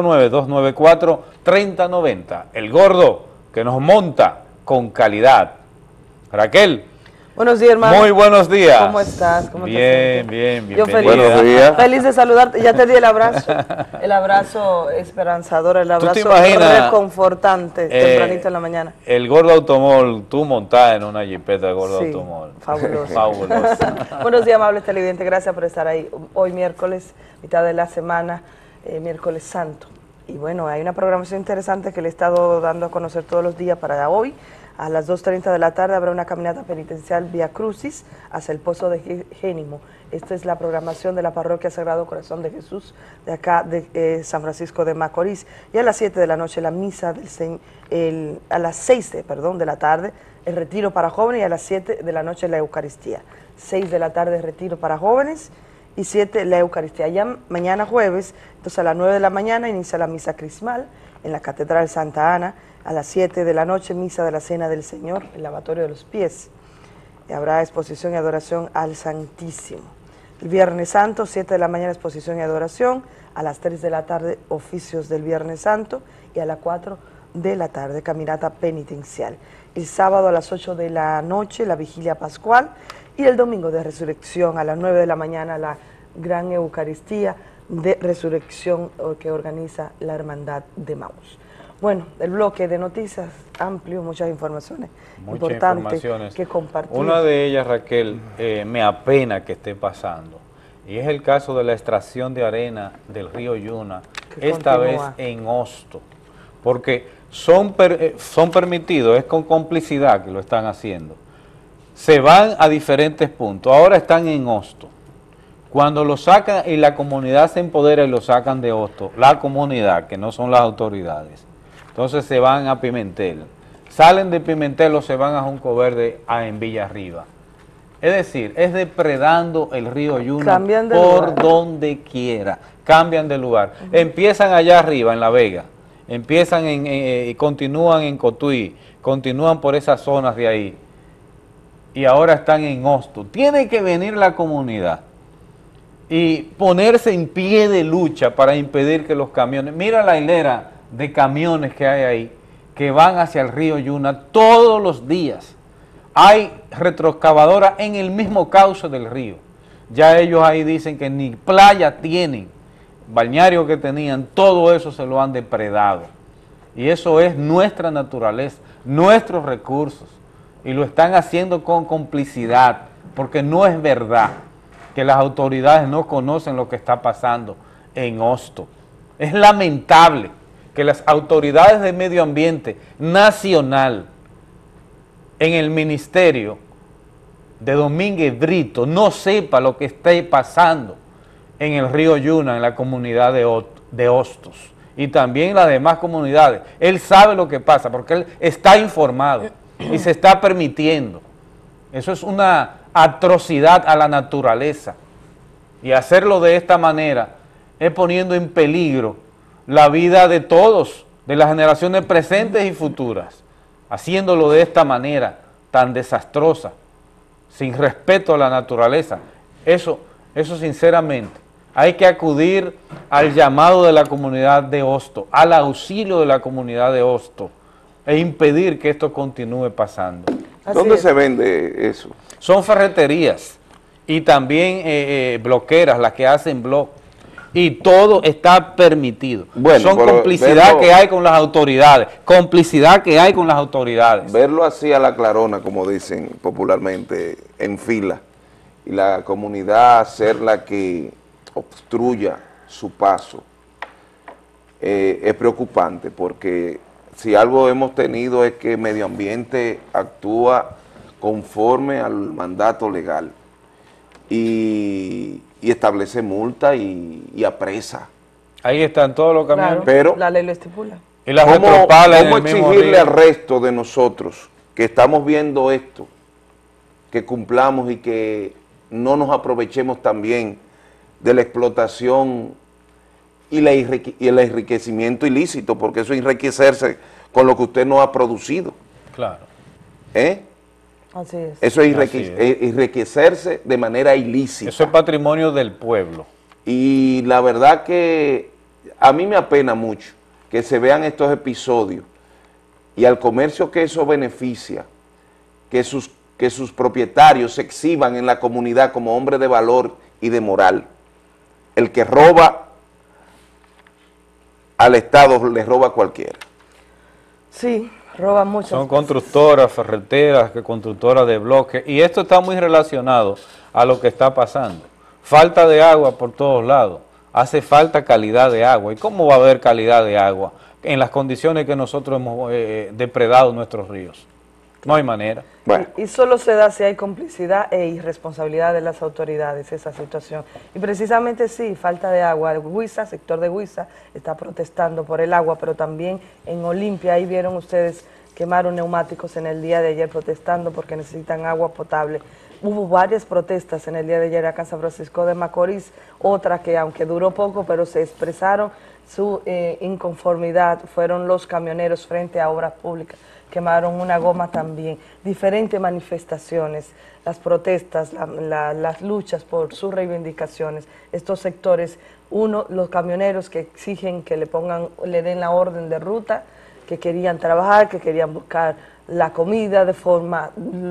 809-294-3090. El Gordo que nos monta con calidad. Raquel. Buenos días, hermano. Muy buenos días. ¿Cómo estás? ¿Cómo bien, bien, bien. Yo Buenos días. Feliz de saludarte. Ya te di el abrazo esperanzador, el abrazo reconfortante, tempranito en la mañana. El Gordo Automol, tú montada en una jipeta de Gordo Sí, Automol. fabuloso. Fabuloso. Buenos días, amables televidentes. Gracias por estar ahí. Hoy miércoles, mitad de la semana, miércoles santo. Y bueno, hay una programación interesante que le he estado dando a conocer todos los días para hoy. A las 2:30 de la tarde habrá una caminata penitencial Vía Crucis hacia el Pozo de Génimo. Esta es la programación de la Parroquia Sagrado Corazón de Jesús de acá de San Francisco de Macorís. Y a las 7 de la noche la misa, a las 6 de la tarde el retiro para jóvenes y a las 7 de la noche la Eucaristía. 6 de la tarde retiro para jóvenes y 7 la Eucaristía. Ya mañana jueves, entonces a las 9 de la mañana inicia la misa crismal en la Catedral Santa Ana, a las 7 de la noche misa de la Cena del Señor, el lavatorio de los pies. Y habrá exposición y adoración al Santísimo. El Viernes Santo, 7 de la mañana exposición y adoración, a las 3 de la tarde oficios del Viernes Santo y a las 4 de la tarde caminata penitencial. El sábado a las 8 de la noche la vigilia pascual y el domingo de resurrección a las 9 de la mañana la gran Eucaristía de resurrección que organiza la Hermandad de Maús. Bueno, el bloque de noticias amplio, muchas informaciones importantes que compartir. Una de ellas, Raquel, me apena que esté pasando, y es el caso de la extracción de arena del río Yuna, esta vez en Hosto, porque son permitidos, es con complicidad que lo están haciendo. Se van a diferentes puntos, ahora están en Hosto. Cuando lo sacan y la comunidad se empodera y lo sacan de Hosto, la comunidad, que no son las autoridades, entonces se van a Pimentel. Salen de Pimentel o se van a Junco Verde en Villarriba. Es decir, es depredando el río Yuna por donde quiera. Cambian de lugar. Empiezan allá arriba en La Vega, empiezan continúan en Cotuí, continúan por esas zonas de ahí. Y ahora están en Hosto. Tiene que venir la comunidad y ponerse en pie de lucha para impedir que los camiones... Mira la hilera de camiones que hay ahí, que van hacia el río Yuna todos los días. Hay retroexcavadoras en el mismo cauce del río. Ya ellos ahí dicen que ni playa tienen, balneario que tenían, todo eso se lo han depredado. Y eso es nuestra naturaleza, nuestros recursos. Y lo están haciendo con complicidad, porque no es verdad que las autoridades no conocen lo que está pasando en Hosto. Es lamentable que las autoridades de medio ambiente nacional en el ministerio de Domínguez Brito no sepa lo que está pasando en el río Yuna, en la comunidad de Hostos, y también en las demás comunidades. Él sabe lo que pasa porque él está informado y se está permitiendo. Eso es una atrocidad a la naturaleza, y hacerlo de esta manera es poniendo en peligro la vida de todos, de las generaciones presentes y futuras, haciéndolo de esta manera tan desastrosa, sin respeto a la naturaleza. Eso sinceramente, hay que acudir al llamado de la comunidad de Hosto, al auxilio de la comunidad de Hosto, e impedir que esto continúe pasando. ¿Dónde se vende eso? Son ferreterías y también bloqueras, las que hacen bloc. Y todo está permitido. Bueno, son complicidad que hay con las autoridades, Verlo así a la clarona, como dicen popularmente, en fila, y la comunidad ser la que obstruya su paso, es preocupante, porque si algo hemos tenido es que Medio Ambiente actúa conforme al mandato legal y establece multa y apresa. Ahí están todos los camiones. Claro, pero la ley lo estipula. Y las ¿Cómo exigirle al resto de nosotros que estamos viendo esto, que cumplamos y que no nos aprovechemos también de la explotación y el enriquecimiento ilícito, porque eso es enriquecerse con lo que usted no ha producido? Claro. Así es. Eso es enriquecerse de manera ilícita. Eso es patrimonio del pueblo. Y la verdad que a mí me apena mucho que se vean estos episodios y al comercio que eso beneficia, que sus propietarios se exhiban en la comunidad como hombres de valor y de moral. El que roba al Estado le roba a cualquiera. Sí, roban mucho. Son constructoras, ferreteras, constructoras de bloques, y esto está muy relacionado a lo que está pasando. Falta de agua por todos lados, hace falta calidad de agua. ¿Y cómo va a haber calidad de agua en las condiciones que nosotros hemos depredado nuestros ríos? No hay manera. Bueno. Y solo se da si hay complicidad e irresponsabilidad de las autoridades, esa situación. Y precisamente sí, falta de agua. El Huiza, sector de Huiza, está protestando por el agua, pero también en Olimpia, ahí vieron ustedes quemaron neumáticos en el día de ayer protestando porque necesitan agua potable. Hubo varias protestas en el día de ayer acá en San Francisco de Macorís, otra que aunque duró poco, pero se expresaron su inconformidad, fueron los camioneros frente a Obras Públicas, quemaron una goma también, diferentes manifestaciones, las protestas, las luchas por sus reivindicaciones, estos sectores, los camioneros que exigen que le den la orden de ruta, que querían trabajar, que querían buscar la comida de forma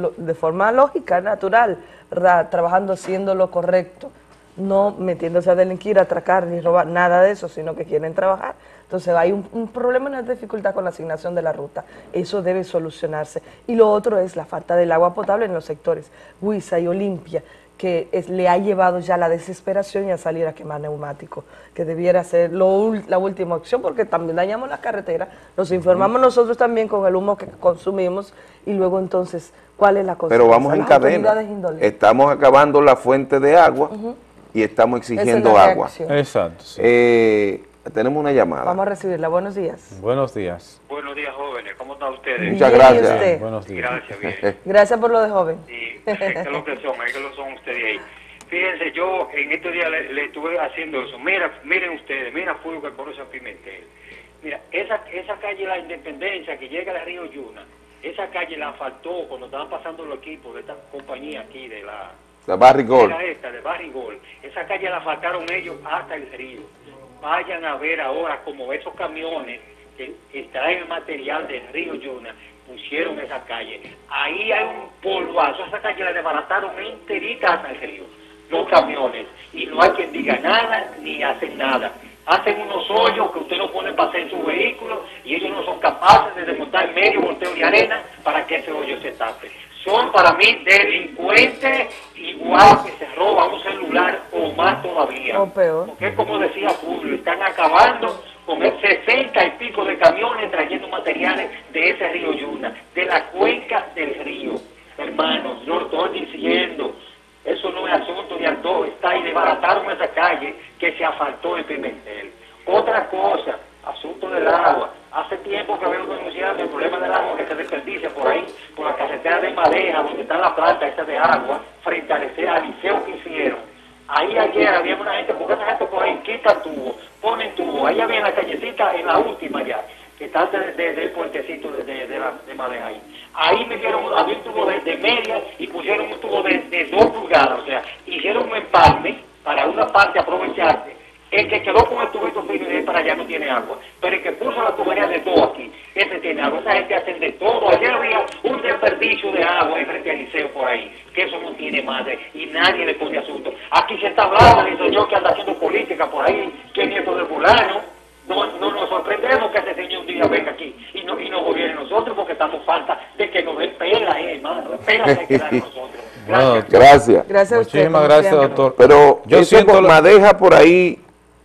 lógica, natural, ¿verdad? Trabajando, haciendo lo correcto, no metiéndose a delinquir, a atracar ni robar, nada de eso, sino que quieren trabajar. Entonces hay un problema, una dificultad con la asignación de la ruta, eso debe solucionarse. Y lo otro es la falta del agua potable en los sectores Huiza y Olimpia, que le ha llevado ya a la desesperación y a salir a quemar neumáticos, que debiera ser la última opción, porque también dañamos la carretera, nos informamos nosotros también con el humo que consumimos, y luego entonces, ¿cuál es la consecuencia? Pero vamos en cadena, estamos acabando la fuente de agua y estamos exigiendo agua. Exacto. Sí. Tenemos una llamada. Vamos a recibirla, buenos días. Buenos días. Buenos días, jóvenes, ¿cómo están ustedes? Muchas gracias. Bien, buenos días. Gracias, bien. Gracias por lo de joven. Sí, es lo que son ustedes ahí. Fíjense, yo en estos días le estuve haciendo eso. Miren ustedes, mira Fulvio que conoce a Pimentel. Mira, esa calle La Independencia que llega de Río Yuna, esa calle la asfaltó cuando estaban pasando los equipos de esta compañía aquí de la Barrigol. De Barrigol. Esa calle la asfaltaron ellos hasta el río. Vayan a ver ahora como esos camiones que extraen el material del Río Yuna pusieron esa calle. Ahí hay un polvazo, esa calle la desbarataron enterita hasta el río, los camiones, y no hay quien diga nada ni hacen nada. Hacen unos hoyos que usted no pone para hacer su vehículo y ellos no son capaces de desmontar medio volteo de arena para que ese hoyo se tape. Son para mí delincuentes igual que se roban un celular o más todavía. O peor. Porque como decía Fulvio, están acabando con el 60 y pico de camiones trayendo materiales de ese río Yuna, de la cuenca del río. Hermanos, yo lo estoy diciendo, eso no es asunto de Andó, está y desbarataron esa calle que se asfaltó en Pimentel. Otra cosa, asunto del agua. Hace tiempo que vengo denunciando el problema del agua que se desperdicia por ahí, por la carretera de Madeja, donde está la planta esa de agua, frente al liceo que hicieron. Ahí ayer había una gente, porque esa gente por ahí quitan tubo, ponen tubo. Ahí había en la callecita, en la última ya, que está del puentecito de Madeja ahí. Ahí había un tubo de media y pusieron un tubo de 2 pulgadas, o sea, hicieron un empalme para una parte aprovecharse. El que quedó con el tubito fino y para allá no tiene agua. Pero el que puso la tubería de todo aquí, ese tiene agua. Esa gente hace de todo. Ayer había un desperdicio de agua en frente al liceo por ahí, que eso no tiene madre y nadie le pone asunto. Aquí se está hablando del señor que anda haciendo política por ahí, que es nieto de fulano. No nos sorprendemos que ese señor un día venga aquí y no gobierne nosotros porque estamos falta de que nos den pela, hermano. Pela hay que dar a nosotros. Gracias. Gracias a usted. Muchísimas gracias, doctor. Pero yo siento Madeja por ahí.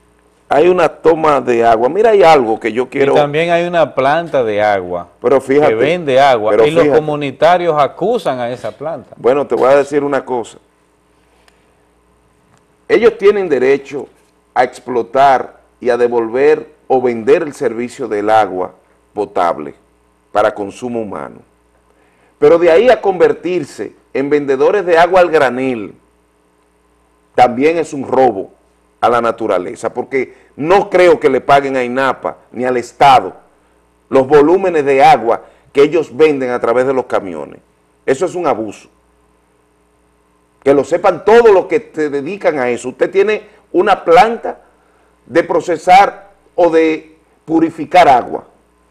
Hay una toma de agua. Mira, hay algo que yo quiero... Y también hay una planta de agua que vende agua. Y los comunitarios acusan a esa planta. Bueno, te voy a decir una cosa. Ellos tienen derecho a explotar y a devolver o vender el servicio del agua potable para consumo humano. Pero de ahí a convertirse en vendedores de agua al granel, también es un robo a la naturaleza, porque no creo que le paguen a INAPA ni al Estado los volúmenes de agua que ellos venden a través de los camiones. Eso es un abuso. Que lo sepan todos los que se dedican a eso. Usted tiene una planta de procesar o de purificar agua.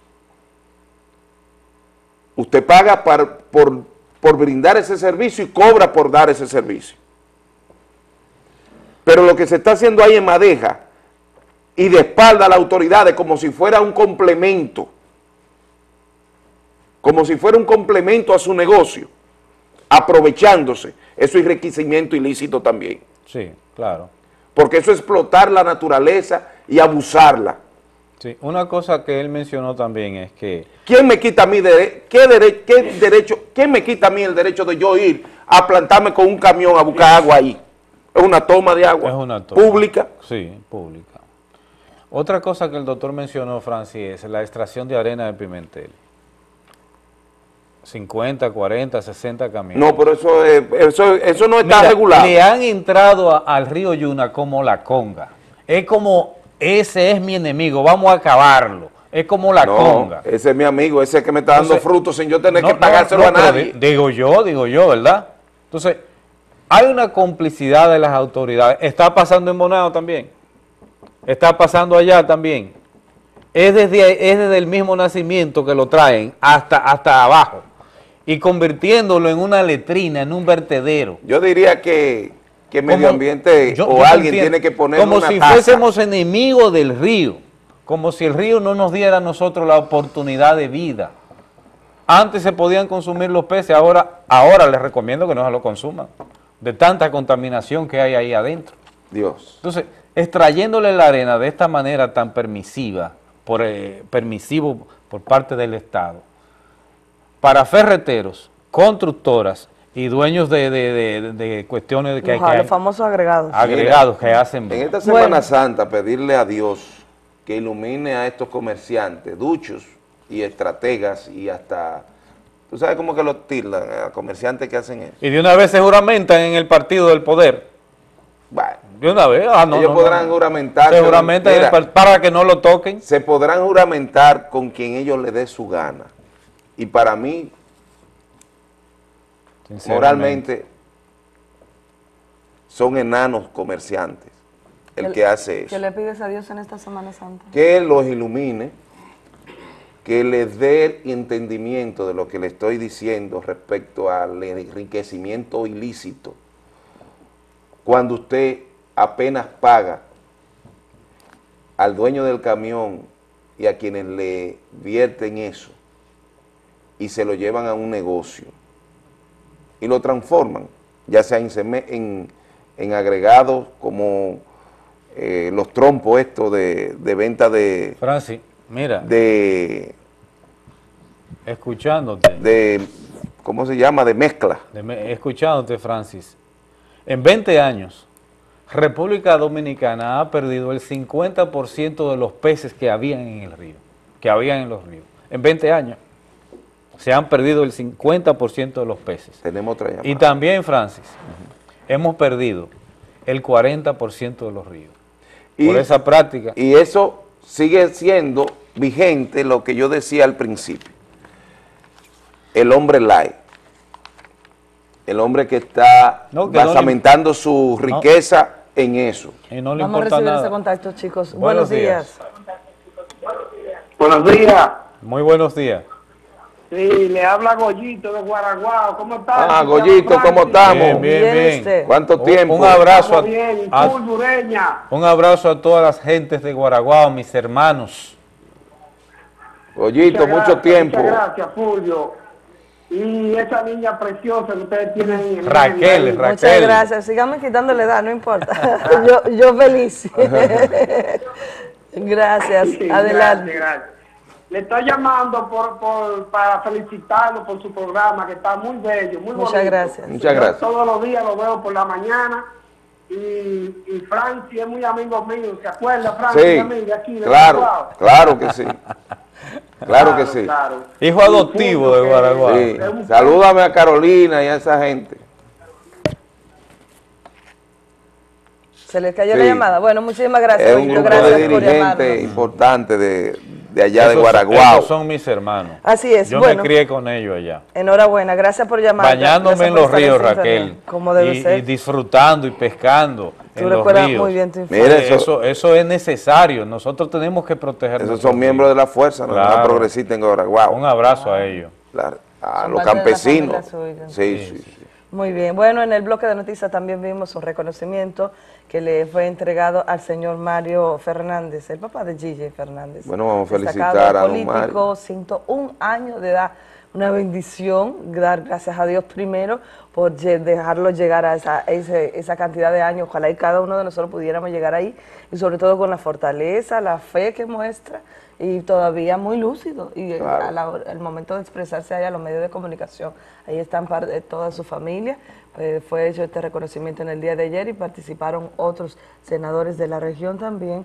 Usted paga por brindar ese servicio y cobra por dar ese servicio. Pero lo que se está haciendo ahí en Madeja y de espalda a las autoridades como si fuera un complemento, a su negocio, aprovechándose, eso es enriquecimiento ilícito también. Sí, claro. Porque eso es explotar la naturaleza y abusarla. Sí, una cosa que él mencionó también es que... ¿Quién me quita a mí quién me quita a mí el derecho de yo ir a plantarme con un camión a buscar agua ahí? Es una toma de agua. Es una toma. ¿Pública? Sí, pública. Otra cosa que el doctor mencionó, Francis, es la extracción de arena de Pimentel. 50, 40, 60 camiones. No, pero eso no está Mira, regulado. le han entrado al río Yuna como la conga. Es como, ese es mi enemigo, vamos a acabarlo. Es como la conga. Ese es mi amigo, ese es que me está dando frutos sin yo tener No, que pagárselo a pero nadie. Digo yo, ¿verdad? Entonces, hay una complicidad de las autoridades. Está pasando en Bonao también. Está pasando allá también. Es desde el mismo nacimiento que lo traen hasta abajo. Y convirtiéndolo en una letrina, en un vertedero. Yo diría que medio ambiente o alguien tiene que poner como una si tasa. fuésemos enemigos del río, como si el río no nos diera a nosotros la oportunidad de vida. Antes se podían consumir los peces, ahora les recomiendo que no se lo consuman, de tanta contaminación que hay ahí adentro. Dios. Entonces, extrayéndole la arena de esta manera tan permisiva, permisivo por parte del Estado, para ferreteros, constructoras y dueños de cuestiones de que Los famosos agregados. Agregados que hacen. En esta Semana Santa, pedirle a Dios que ilumine a estos comerciantes, duchos y estrategas y hasta, tú sabes cómo que los tildan a comerciantes que hacen eso. Y de una vez se juramentan en el partido del poder. Bueno, de una vez. Ellos podrán juramentar. Se juramentan para que no lo toquen. Se podrán juramentar con quien ellos les dé su gana. Y para mí, moralmente, son enanos comerciantes el que hace eso. ¿Qué le pides a Dios en esta Semana Santa? Que Él los ilumine, que les dé entendimiento de lo que le estoy diciendo respecto al enriquecimiento ilícito. Cuando usted apenas paga al dueño del camión y a quienes le vierten eso y se lo llevan a un negocio y lo transforman, ya sea en agregados como los trompos estos de venta de... Francis, mira. Escuchándote. ¿Cómo se llama? De mezcla. Escuchándote, Francis. En 20 años, República Dominicana ha perdido el 50% de los peces que habían en el río, en los ríos. En 20 años se han perdido el 50% de los peces. Tenemos otra llamada. Y también, Francis, hemos perdido el 40% de los ríos. Por esa práctica. Y eso sigue siendo vigente lo que yo decía al principio. El hombre light. El hombre que está basamentando su riqueza en eso. Y no le Vamos a importa recibir nada. ese contacto, chicos. Buenos días. Buenos días. Muy buenos días. Sí, le habla Goyito de Guaraguao. ¿Cómo estás? Ah, Goyito, ¿cómo estamos? Bien. ¿Cuánto tiempo? Un abrazo Un abrazo a todas las gentes de Guaraguao, mis hermanos. Goyito, mucho tiempo. Muchas gracias, Fulvio. Y esa niña preciosa que ustedes tienen. Raquel. Muchas gracias. Síganme quitándole edad, no importa. yo feliz. Gracias. Sí, Adelante. Gracias. Le estoy llamando para felicitarlo por su programa, que está muy bello, muy bonito. Muchas gracias. Muchas gracias. Yo todos los días lo veo por la mañana. Y Francis es muy amigo mío, ¿se acuerda, Francis? Sí, De aquí, de claro, Guaraguao. claro que sí. Claro que sí. Claro. Hijo adoptivo de Guaraguao. Sí. Salúdame a Carolina y a esa gente. Se les cayó la llamada. Bueno, muchísimas gracias. Es un grupo Gracias de por dirigentes llamarnos. importantes de allá de Guaraguao. Esos son mis hermanos. Así es. Yo bueno, me crié con ellos allá. Enhorabuena, gracias por llamar. Bañándome en los ríos, Raquel. Como debe y ser. disfrutando y pescando en los recuerdas ríos. muy bien tu infancia. Mira, eso es necesario. Nosotros tenemos que proteger. Esos son miembros de la fuerza, ¿no? Claro. La progresista en Guaraguao. Un abrazo a ellos. A Son los parte de la campesinos. familia suya. Sí. Muy bien. Bueno, en el bloque de noticias también vimos un reconocimiento que le fue entregado al señor Mario Fernández, el papá de Gigi Fernández. Bueno, vamos a Destacado felicitar a don político, Mario. 101 años de edad. Una bendición, dar gracias a Dios primero por dejarlo llegar a esa cantidad de años. Ojalá y cada uno de nosotros pudiéramos llegar ahí, y sobre todo con la fortaleza, la fe que muestra, y todavía muy lúcido, y al momento de expresarse allá a los medios de comunicación. Ahí están toda su familia. Fue hecho este reconocimiento en el día de ayer y participaron otros senadores de la región también,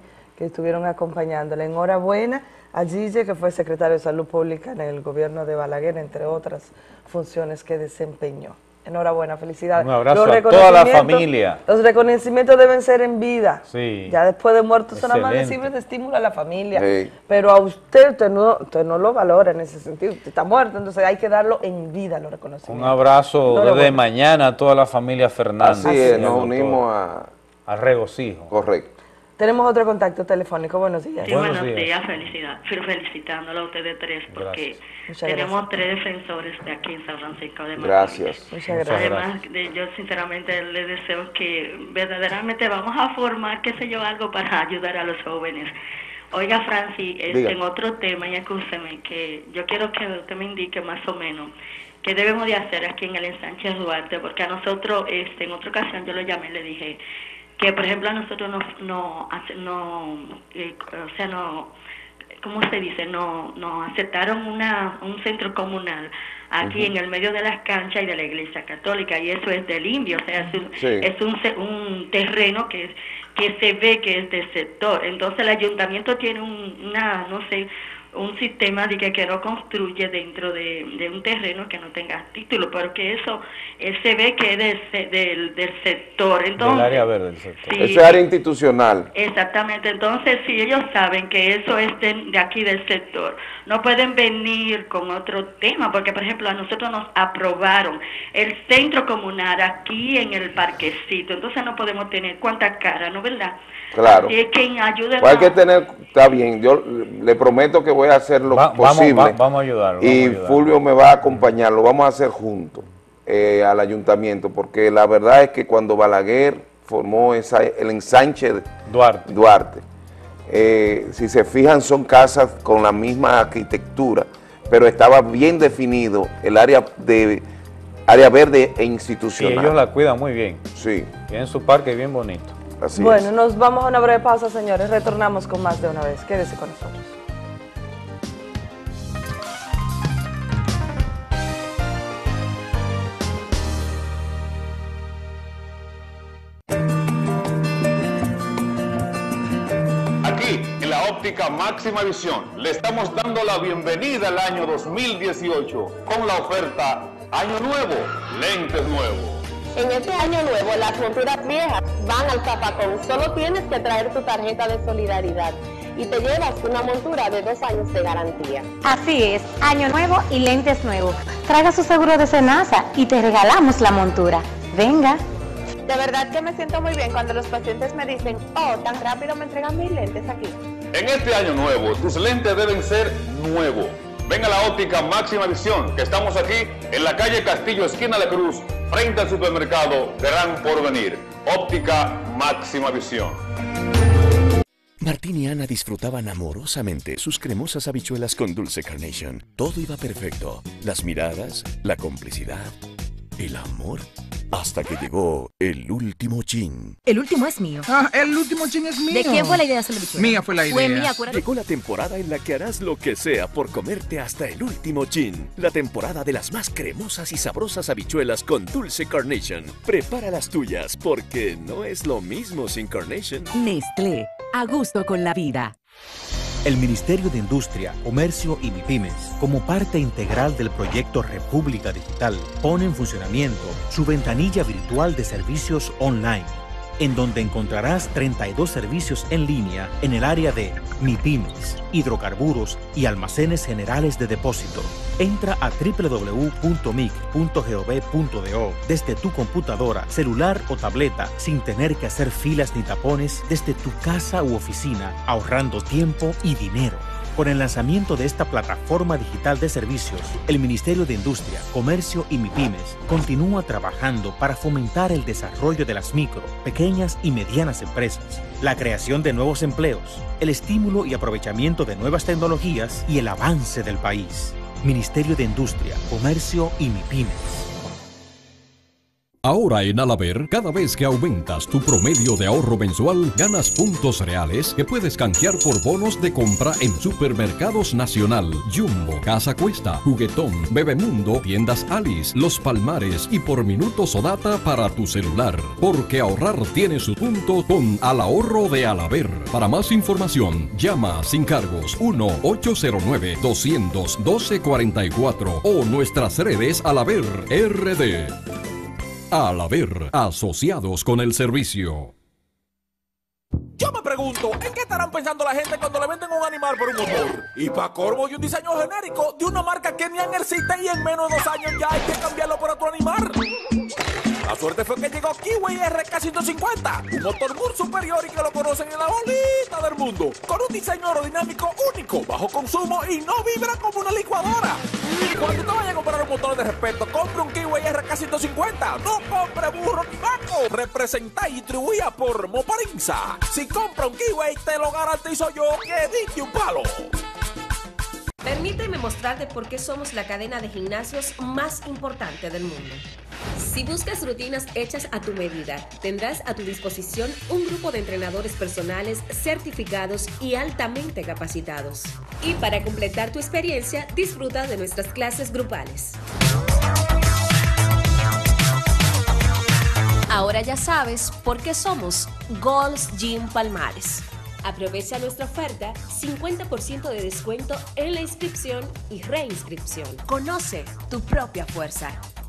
que estuvieron acompañándole. Enhorabuena a Gille, que fue secretario de Salud Pública en el gobierno de Balaguer, entre otras funciones que desempeñó. Enhorabuena, felicidades. Un abrazo a toda la familia. Los reconocimientos deben ser en vida. Sí. Ya después de muerto, eso nada más le sirve de estímulo a la familia. Sí. Pero a usted no lo valora en ese sentido. Usted está muerto, entonces hay que darlo en vida, los reconocimientos. Un abrazo desde mañana a toda la familia Fernández. Así es, nos unimos al regocijo. Correcto. Tenemos otro contacto telefónico. Buenos días. Sí, buenos días. Felicitándolo a ustedes tres, porque tenemos tres defensores de aquí en San Francisco de Macorís. Gracias. Muchas gracias. Además, yo sinceramente les deseo que verdaderamente vamos a formar, qué sé yo, algo para ayudar a los jóvenes. Oiga, Francis, en otro tema, y escúcheme, que yo quiero que usted me indique más o menos qué debemos de hacer aquí en el ensanche Duarte, porque a nosotros, en otra ocasión yo lo llamé y le dije que, por ejemplo, a nosotros ¿cómo se dice? No aceptaron un centro comunal aquí en el medio de las canchas y de la Iglesia Católica, y eso es del indio, o sea, es un terreno que se ve que es del sector. Entonces el ayuntamiento tiene un sistema de que no construye dentro de un terreno que no tenga título, pero que eso se ve que es del sector. Entonces, del área verde del sector. Sí, eso es área institucional. Exactamente. Entonces, si ellos saben que eso es de aquí del sector, no pueden venir con otro tema, porque, por ejemplo, a nosotros nos aprobaron el centro comunal aquí en el parquecito, entonces no podemos tener cuánta cara, ¿no, verdad? Claro. Así es que ayuden pues hay que tener, está bien, yo le prometo que voy a hacer lo posible. Vamos a ayudarlo. Fulvio me va a acompañar, lo vamos a hacer juntos al ayuntamiento, porque la verdad es que cuando Balaguer formó el ensanche Duarte, si se fijan son casas con la misma arquitectura, pero estaba bien definido el área verde e institucional. Y ellos la cuidan muy bien. Sí. Tienen su parque bien bonito. Así bueno, nos vamos a una breve pausa, señores. Retornamos con más de una vez. Quédese con nosotros. Aquí, en la óptica Máxima Visión, le estamos dando la bienvenida al año 2018 con la oferta Año Nuevo, Lentes Nuevos. En este año nuevo, las monturas viejas van al zapacón. Solo tienes que traer tu tarjeta de solidaridad y te llevas una montura de 2 años de garantía. Así es, año nuevo y lentes nuevos. Traiga su seguro de Senasa y te regalamos la montura. Venga. De verdad que me siento muy bien cuando los pacientes me dicen, oh, tan rápido me entregan mis lentes aquí. En este año nuevo, tus lentes deben ser nuevos. Ven a la óptica Máxima Visión, que estamos aquí en la calle Castillo, esquina de Cruz, frente al supermercado Gran Porvenir. Óptica Máxima Visión. Martín y Ana disfrutaban amorosamente sus cremosas habichuelas con dulce Carnation. Todo iba perfecto. Las miradas, la complicidad, el amor. Hasta que llegó el último chin. El último es mío. Ah, el último chin es mío. ¿De quién fue la idea de hacer la habichuela? Mía fue la idea. Fue mía, acuérdate. Llegó la temporada en la que harás lo que sea por comerte hasta el último chin. La temporada de las más cremosas y sabrosas habichuelas con dulce Carnation. Prepara las tuyas, porque no es lo mismo sin Carnation. Nestlé, a gusto con la vida. El Ministerio de Industria, Comercio y MIPYMES, como parte integral del proyecto República Digital, pone en funcionamiento su ventanilla virtual de servicios online, en donde encontrarás 32 servicios en línea en el área de MIPYMES, hidrocarburos y almacenes generales de depósito. Entra a www.mic.gov.do desde tu computadora, celular o tableta sin tener que hacer filas ni tapones desde tu casa u oficina, ahorrando tiempo y dinero. Con el lanzamiento de esta plataforma digital de servicios, el Ministerio de Industria, Comercio y MIPYMES continúa trabajando para fomentar el desarrollo de las micro, pequeñas y medianas empresas, la creación de nuevos empleos, el estímulo y aprovechamiento de nuevas tecnologías y el avance del país. Ministerio de Industria, Comercio y MIPYMES. Ahora en Alaber, cada vez que aumentas tu promedio de ahorro mensual, ganas puntos reales que puedes canjear por bonos de compra en Supermercados Nacional, Jumbo, Casa Cuesta, Juguetón, Bebemundo, Tiendas Alice, Los Palmares y por minutos o data para tu celular. Porque ahorrar tiene su punto con Al Ahorro de Alaber. Para más información, llama sin cargos 1-809-212-44 o nuestras redes Alaber RD. Alaber, asociados con el servicio. Yo me pregunto, ¿en qué estarán pensando la gente cuando le venden un animal por un motor? Y para colmo hay un diseño genérico de una marca que ni existe y en menos de 2 años ya hay que cambiarlo por otro animal. La suerte fue que llegó Kiwi RK150, un motor muy superior y que lo conocen en la bolita del mundo, con un diseño aerodinámico único, bajo consumo y no vibra como una licuadora. Cuando te vayas a comprar un motor de respeto, compre un Kiwi RK150, no compre burro ni vaco. Representada y distribuida por Moparinza. Si compra un Kiwi, te lo garantizo yo que diste un palo. Permíteme mostrarte por qué somos la cadena de gimnasios más importante del mundo. Si buscas rutinas hechas a tu medida, tendrás a tu disposición un grupo de entrenadores personales certificados y altamente capacitados. Y para completar tu experiencia, disfruta de nuestras clases grupales. Ahora ya sabes por qué somos Gold's Gym Palmares. Aprovecha nuestra oferta, 50% de descuento en la inscripción y reinscripción. Conoce tu propia fuerza.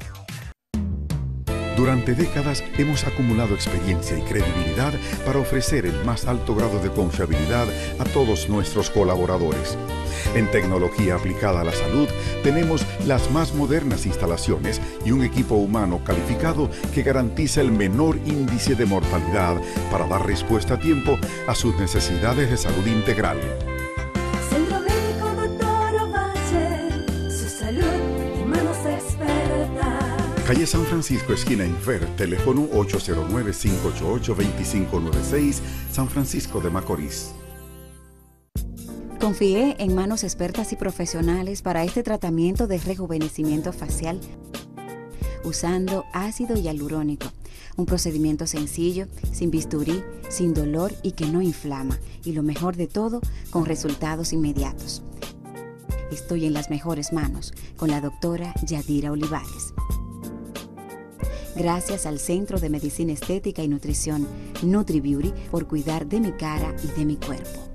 Durante décadas hemos acumulado experiencia y credibilidad para ofrecer el más alto grado de confiabilidad a todos nuestros colaboradores. En tecnología aplicada a la salud tenemos las más modernas instalaciones y un equipo humano calificado que garantiza el menor índice de mortalidad para dar respuesta a tiempo a sus necesidades de salud integral. Centro Médico Dr. Ovalle, su salud y manos expertas. Calle San Francisco, esquina Infer, teléfono 809-588-2596, San Francisco de Macorís. Confié en manos expertas y profesionales para este tratamiento de rejuvenecimiento facial usando ácido hialurónico, un procedimiento sencillo, sin bisturí, sin dolor y que no inflama, y lo mejor de todo, con resultados inmediatos. Estoy en las mejores manos con la doctora Yadira Olivares. Gracias al Centro de Medicina Estética y Nutrición NutriBeauty por cuidar de mi cara y de mi cuerpo.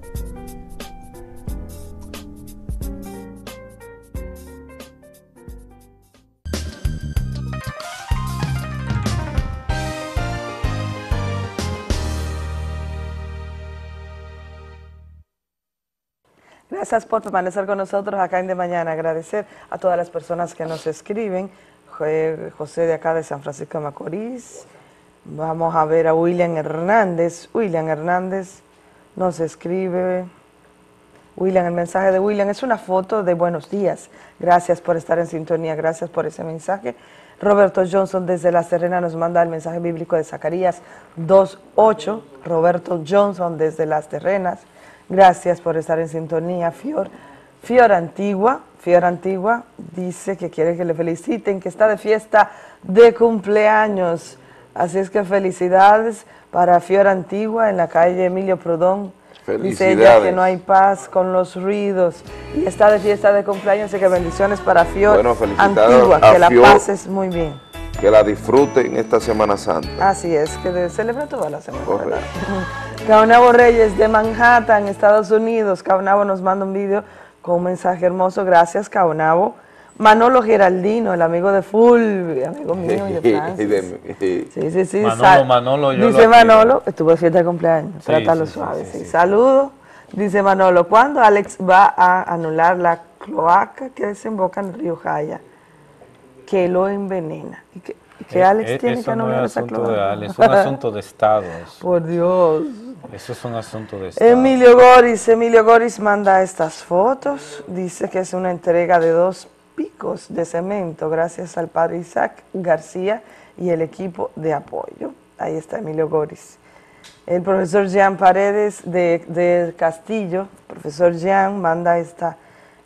Gracias por permanecer con nosotros acá en De Mañana. Agradecer a todas las personas que nos escriben. José de acá de San Francisco de Macorís. Vamos a ver a William Hernández. William Hernández nos escribe. William, el mensaje de William es una foto de buenos días. Gracias por estar en sintonía, gracias por ese mensaje. Roberto Johnson desde La Serena nos manda el mensaje bíblico de Zacarías 2:8. Roberto Johnson desde Las Terrenas. Gracias por estar en sintonía. Fior Antigua dice que quiere que le feliciten, que está de fiesta de cumpleaños. Así es que felicidades para Fior Antigua en la calle Emilio Prudón. Dice ella que no hay paz con los ruidos y está de fiesta de cumpleaños, así que bendiciones para Fior Antigua, que la pases muy bien. Que la disfruten esta Semana Santa. Así es, que celebra toda la semana. Caunabo Reyes de Manhattan, Estados Unidos. Caunabo nos manda un video con un mensaje hermoso. Gracias, Caunabo. Manolo Geraldino, el amigo de Fulvio, amigo mío de Francis. Sí. Manolo, dice Manolo, estuvo de fiesta de cumpleaños, trátalo suave. Sí. Saludos. Dice Manolo, ¿cuándo Alex va a anular la cloaca que desemboca en el río Jaya, que lo envenena? ¿Y que Alex tiene que anular esa cloaca? Es un asunto de Estado. Por Dios. Eso es un asunto de Estado. Emilio Goris manda estas fotos. Dice que es una entrega de 2 picos de cemento gracias al padre Isaac García y el equipo de apoyo. Ahí está Emilio Goris. El profesor Jean Paredes de Castillo, profesor Jean, manda esta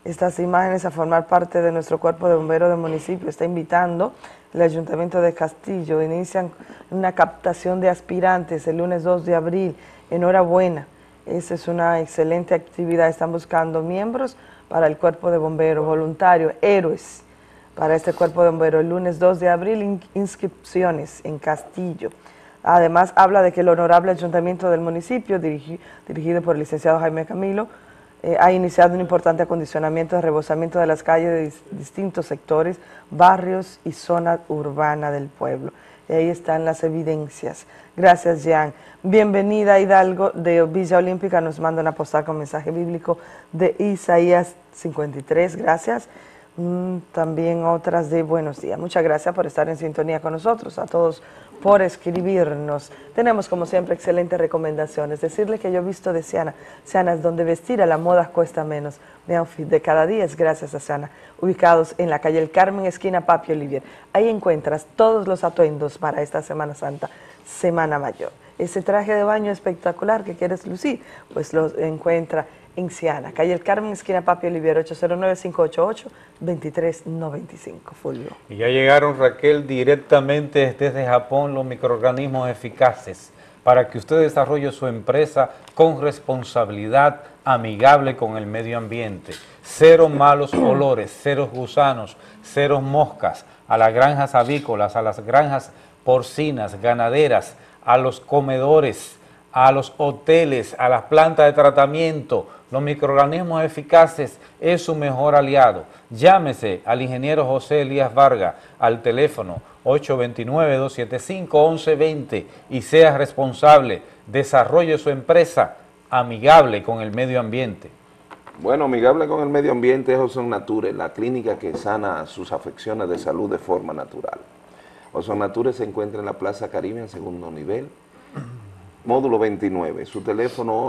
estas imágenes a formar parte de nuestro cuerpo de bomberos del municipio. Está invitando el Ayuntamiento de Castillo. Inician una captación de aspirantes el lunes 2 de abril. Enhorabuena, esa es una excelente actividad. Están buscando miembros para el cuerpo de bomberos, voluntarios, héroes para este cuerpo de bomberos. El lunes 2 de abril, inscripciones en Castillo. Además, habla de que el honorable Ayuntamiento del municipio, dirigido por el licenciado Jaime Camilo, ha iniciado un importante acondicionamiento de rebosamiento de las calles de distintos sectores, barrios y zona urbana del pueblo. Y ahí están las evidencias. Gracias, Jean. Bienvenida, Hidalgo, de Villa Olímpica, nos manda una postal con mensaje bíblico de Isaías 53, gracias. También otras de buenos días. Muchas gracias por estar en sintonía con nosotros, a todos por escribirnos. Tenemos como siempre excelentes recomendaciones. Decirle que yo he visto de Siana. Siana es donde vestir a la moda cuesta menos. Mi outfit de cada día es gracias a Siana. Ubicados en la calle El Carmen, esquina Papi Olivier. Ahí encuentras todos los atuendos para esta Semana Santa, Semana Mayor. Ese traje de baño espectacular que quieres lucir, pues lo encuentra en Siana, calle El Carmen, esquina Papi Olivier, 809-588-2395. Fulvio. Y ya llegaron, Raquel, directamente desde Japón los microorganismos eficaces para que usted desarrolle su empresa con responsabilidad, amigable con el medio ambiente. Cero malos olores, cero gusanos, cero moscas, a las granjas avícolas, a las granjas porcinas, ganaderas, a los comedores, a los hoteles, a las plantas de tratamiento. Los microorganismos eficaces es su mejor aliado. Llámese al ingeniero José Elías Vargas al teléfono 829-275-1120 y sea responsable. Desarrolle su empresa amigable con el medio ambiente. Bueno, amigable con el medio ambiente es Ozon Nature, la clínica que sana sus afecciones de salud de forma natural. Ozon Nature se encuentra en la Plaza Caribe en segundo nivel, módulo 29, su teléfono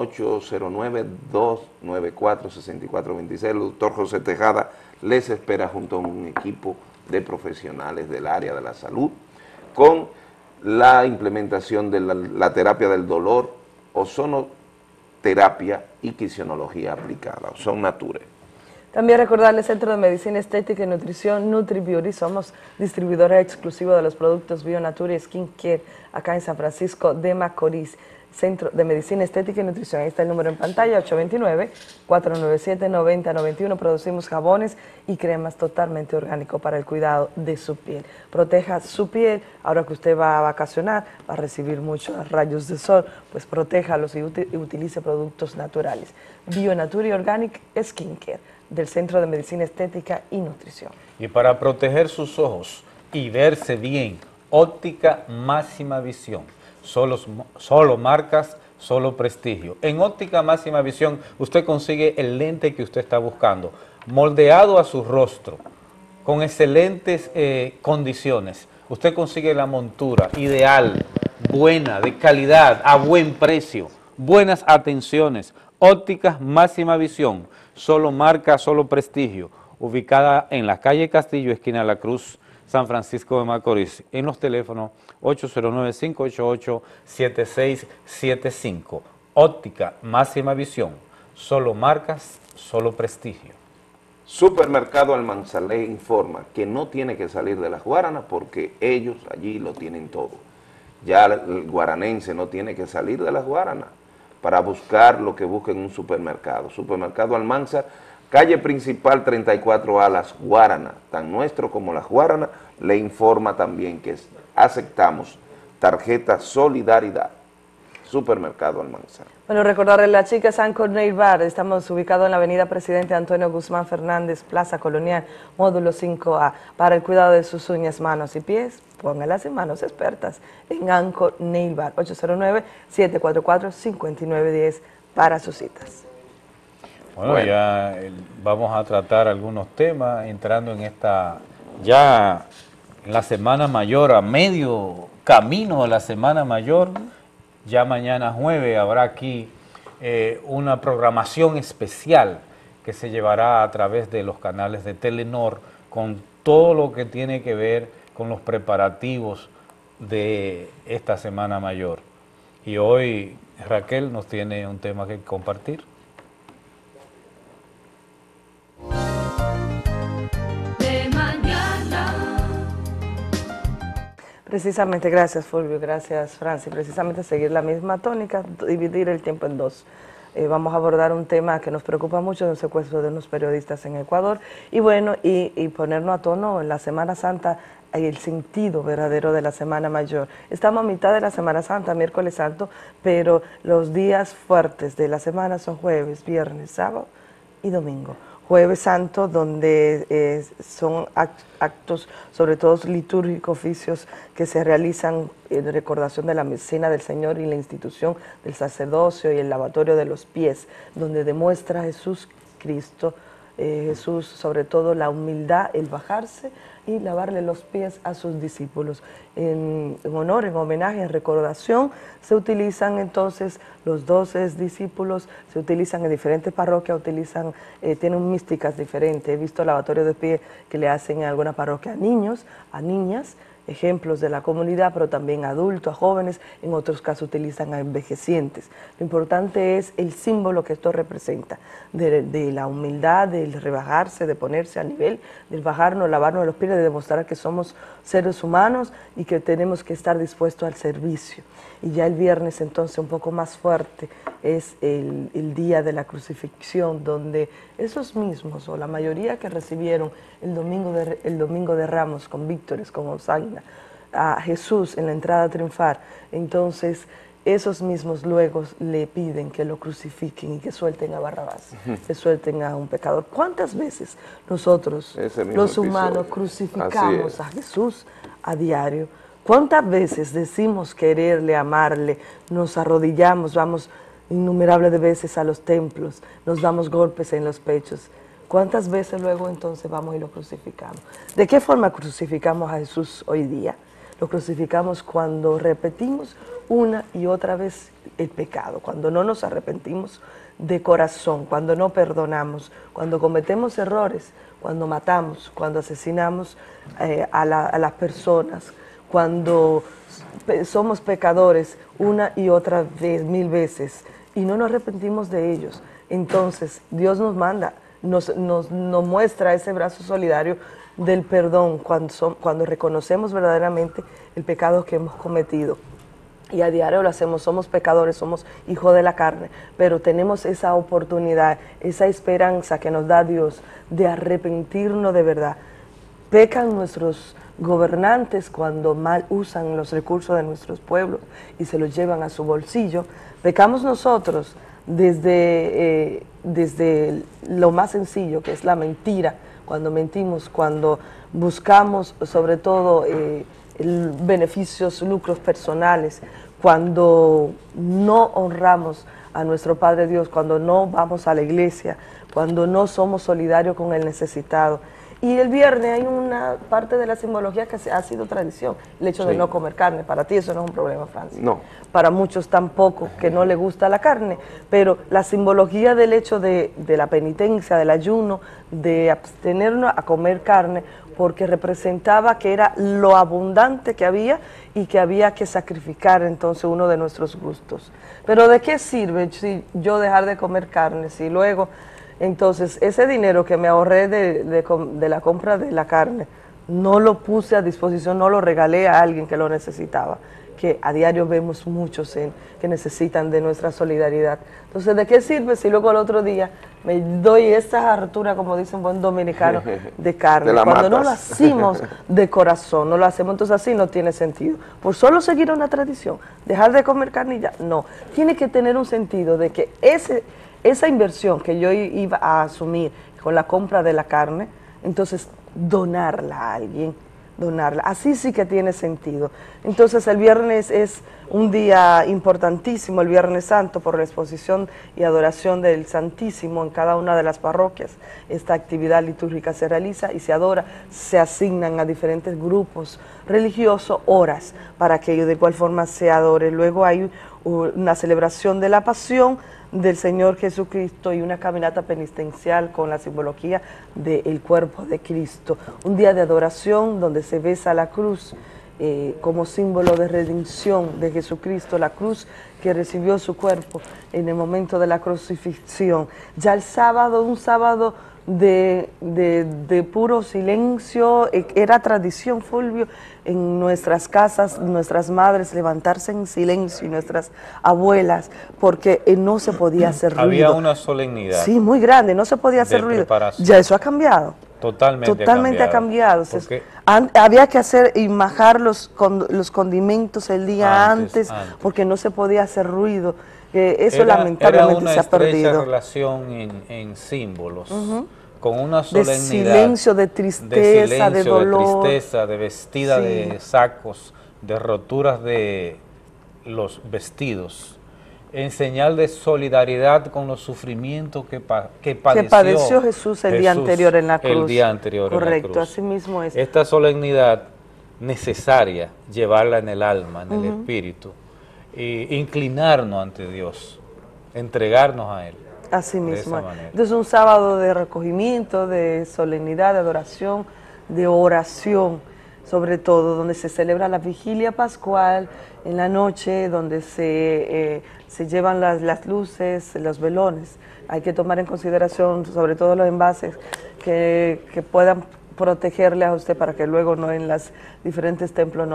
809-294-6426. El doctor José Tejada les espera junto a un equipo de profesionales del área de la salud con la implementación de la terapia del dolor, ozonoterapia y quisiología aplicada. Ozon Nature. También recordarles Centro de Medicina Estética y Nutrición NutriBeauty. Somos distribuidora exclusiva de los productos BioNature y Skincare acá en San Francisco de Macorís. Centro de Medicina Estética y Nutrición. Ahí está el número en pantalla, 829-497-9091. Producimos jabones y cremas totalmente orgánicos para el cuidado de su piel. Proteja su piel. Ahora que usted va a vacacionar, va a recibir muchos rayos de sol, pues protéjalos y utilice productos naturales. BioNature y Organic Skincare del Centro de Medicina Estética y Nutrición. Y para proteger sus ojos y verse bien, Óptica Máxima Visión. Solo marcas, solo prestigio. En Óptica Máxima Visión usted consigue el lente que usted está buscando, moldeado a su rostro, con excelentes condiciones. Usted consigue la montura ideal, buena, de calidad, a buen precio, buenas atenciones. Ópticas Máxima Visión, solo marca, solo prestigio, ubicada en la calle Castillo, esquina La Cruz, San Francisco de Macorís, en los teléfonos 809-588-7675. Óptica Máxima Visión, solo marcas, solo prestigio. Supermercado Almanzalé informa que no tiene que salir de las Guaranas porque ellos allí lo tienen todo. Ya el guaranense no tiene que salir de las Guaranas para buscar lo que busca en un supermercado. Supermercado Almanzar, calle principal 34A, Las Guaranas, tan nuestro como Las Guaranas, le informa también que aceptamos tarjeta Solidaridad. Supermercado Almanzar. Bueno, recordarle la chica San Cornell Bar, estamos ubicados en la avenida Presidente Antonio Guzmán Fernández, Plaza Colonial, módulo 5A, para el cuidado de sus uñas, manos y pies. Póngalas en manos expertas en Anco Nail Bar, 809-744-5910 para sus citas. Bueno, ya vamos a tratar algunos temas entrando en esta, ya en la Semana Mayor, a medio camino de la Semana Mayor. Ya mañana jueves habrá aquí una programación especial que se llevará a través de los canales de Telenor con todo lo que tiene que ver con los preparativos de esta Semana Mayor. Y hoy Raquel nos tiene un tema que compartir. Precisamente, gracias Fulvio, gracias Francis, precisamente seguir la misma tónica, dividir el tiempo en dos. Vamos a abordar un tema que nos preocupa mucho, el secuestro de unos periodistas en Ecuador, y bueno, y ponernos a tono en la Semana Santa, el sentido verdadero de la Semana Mayor. Estamos a mitad de la Semana Santa, miércoles santo, pero los días fuertes de la semana son jueves, viernes, sábado y domingo. Jueves Santo, donde son actos, sobre todo litúrgicos, oficios que se realizan en recordación de la Cena del Señor y la institución del sacerdocio y el lavatorio de los pies, donde demuestra Jesús Cristo, Jesús sobre todo la humildad, el bajarse y lavarle los pies a sus discípulos. En honor, en homenaje, en recordación, se utilizan entonces los 12 discípulos, se utilizan en diferentes parroquias, tienen místicas diferentes. He visto lavatorio de pies que le hacen en alguna parroquia a niños, a niñas, ejemplos de la comunidad, pero también a adultos, a jóvenes, en otros casos utilizan a envejecientes. Lo importante es el símbolo que esto representa, de la humildad, del rebajarse, de ponerse a nivel, del bajarnos, lavarnos los pies, de demostrar que somos seres humanos y que tenemos que estar dispuestos al servicio. Y ya el viernes entonces un poco más fuerte es el día de la crucifixión, donde esos mismos, o la mayoría que recibieron el domingo de Ramos con víctores, con Hosanna, a Jesús en la entrada triunfal, entonces esos mismos luego le piden que lo crucifiquen y que suelten a Barrabás, que suelten a un pecador. ¿Cuántas veces nosotros, los humanos, crucificamos a Jesús a diario? ¿Cuántas veces decimos quererle, amarle, nos arrodillamos, vamos innumerables de veces a los templos, nos damos golpes en los pechos? ¿Cuántas veces luego entonces vamos y lo crucificamos? ¿De qué forma crucificamos a Jesús hoy día? Lo crucificamos cuando repetimos una y otra vez el pecado, cuando no nos arrepentimos de corazón, cuando no perdonamos, cuando cometemos errores, cuando matamos, cuando asesinamos a las personas, cuando somos pecadores una y otra vez, 1000 veces, y no nos arrepentimos de ellos. Entonces Dios nos manda, nos muestra ese brazo solidario del perdón cuando reconocemos verdaderamente el pecado que hemos cometido. Y a diario lo hacemos, somos pecadores, somos hijos de la carne, pero tenemos esa oportunidad, esa esperanza que nos da Dios de arrepentirnos de verdad. Pecan nuestros gobernantes cuando mal usan los recursos de nuestros pueblos y se los llevan a su bolsillo. Pecamos nosotros desde lo más sencillo, que es la mentira, cuando mentimos, cuando buscamos sobre todo beneficios, lucros personales, cuando no honramos a nuestro Padre Dios, cuando no vamos a la iglesia, cuando no somos solidarios con el necesitado. Y el viernes hay una parte de la simbología que ha sido tradición, el hecho de no comer carne. Para ti eso no es un problema, Francis. No. Para muchos tampoco, que no le gusta la carne, pero la simbología del hecho de la penitencia, del ayuno, de abstenernos a comer carne, porque representaba que era lo abundante que había y que había que sacrificar entonces uno de nuestros gustos. Pero ¿de qué sirve si yo dejar de comer carne, si luego... Entonces, ese dinero que me ahorré de la compra de la carne, no lo puse a disposición, no lo regalé a alguien que lo necesitaba, que a diario vemos muchos que necesitan de nuestra solidaridad. Entonces, ¿de qué sirve si luego el otro día me doy esa hartura, como dice un buen dominicano, de carne? Cuando no lo hacemos de corazón, no lo hacemos, entonces así no tiene sentido. Por solo seguir una tradición, dejar de comer carne y ya, no. Tiene que tener un sentido de que esa inversión que yo iba a asumir con la compra de la carne, entonces donarla a alguien, donarla. Así sí que tiene sentido. Entonces el viernes es un día importantísimo, el Viernes Santo, por la exposición y adoración del Santísimo en cada una de las parroquias. Esta actividad litúrgica se realiza y se adora, se asignan a diferentes grupos religiosos horas para que de igual forma se adore. Luego hay una celebración de la Pasión del Señor Jesucristo y una caminata penitencial con la simbología del cuerpo de Cristo. Un día de adoración donde se besa la cruz como símbolo de redención de Jesucristo, la cruz que recibió su cuerpo en el momento de la crucifixión. Ya el sábado, un sábado de puro silencio. Era tradición, Fulvio, en nuestras casas, nuestras madres levantarse en silencio y nuestras abuelas, porque no se podía hacer ruido. Había una solemnidad. Sí, muy grande, no se podía hacer ruido. Ya eso ha cambiado. Totalmente ha cambiado. Había que hacer y majar los condimentos el día antes, porque no se podía hacer ruido. Eso lamentablemente se ha perdido. Era una estrecha relación en símbolos, con una solemnidad. De silencio, de tristeza, de dolor. De tristeza, de vestida de sacos, de roturas de los vestidos, en señal de solidaridad con los sufrimientos que padeció Jesús el día anterior en la cruz. El día anterior en la cruz. Correcto, así mismo es. Esta solemnidad necesaria, llevarla en el alma, en el espíritu, e inclinarnos ante Dios, entregarnos a Él. Así mismo. Entonces un sábado de recogimiento, de solemnidad, de adoración, de oración, sobre todo, donde se celebra la vigilia pascual en la noche, donde se llevan las luces, los velones. Hay que tomar en consideración sobre todo los envases que puedan protegerle a usted para que luego no en los diferentes templos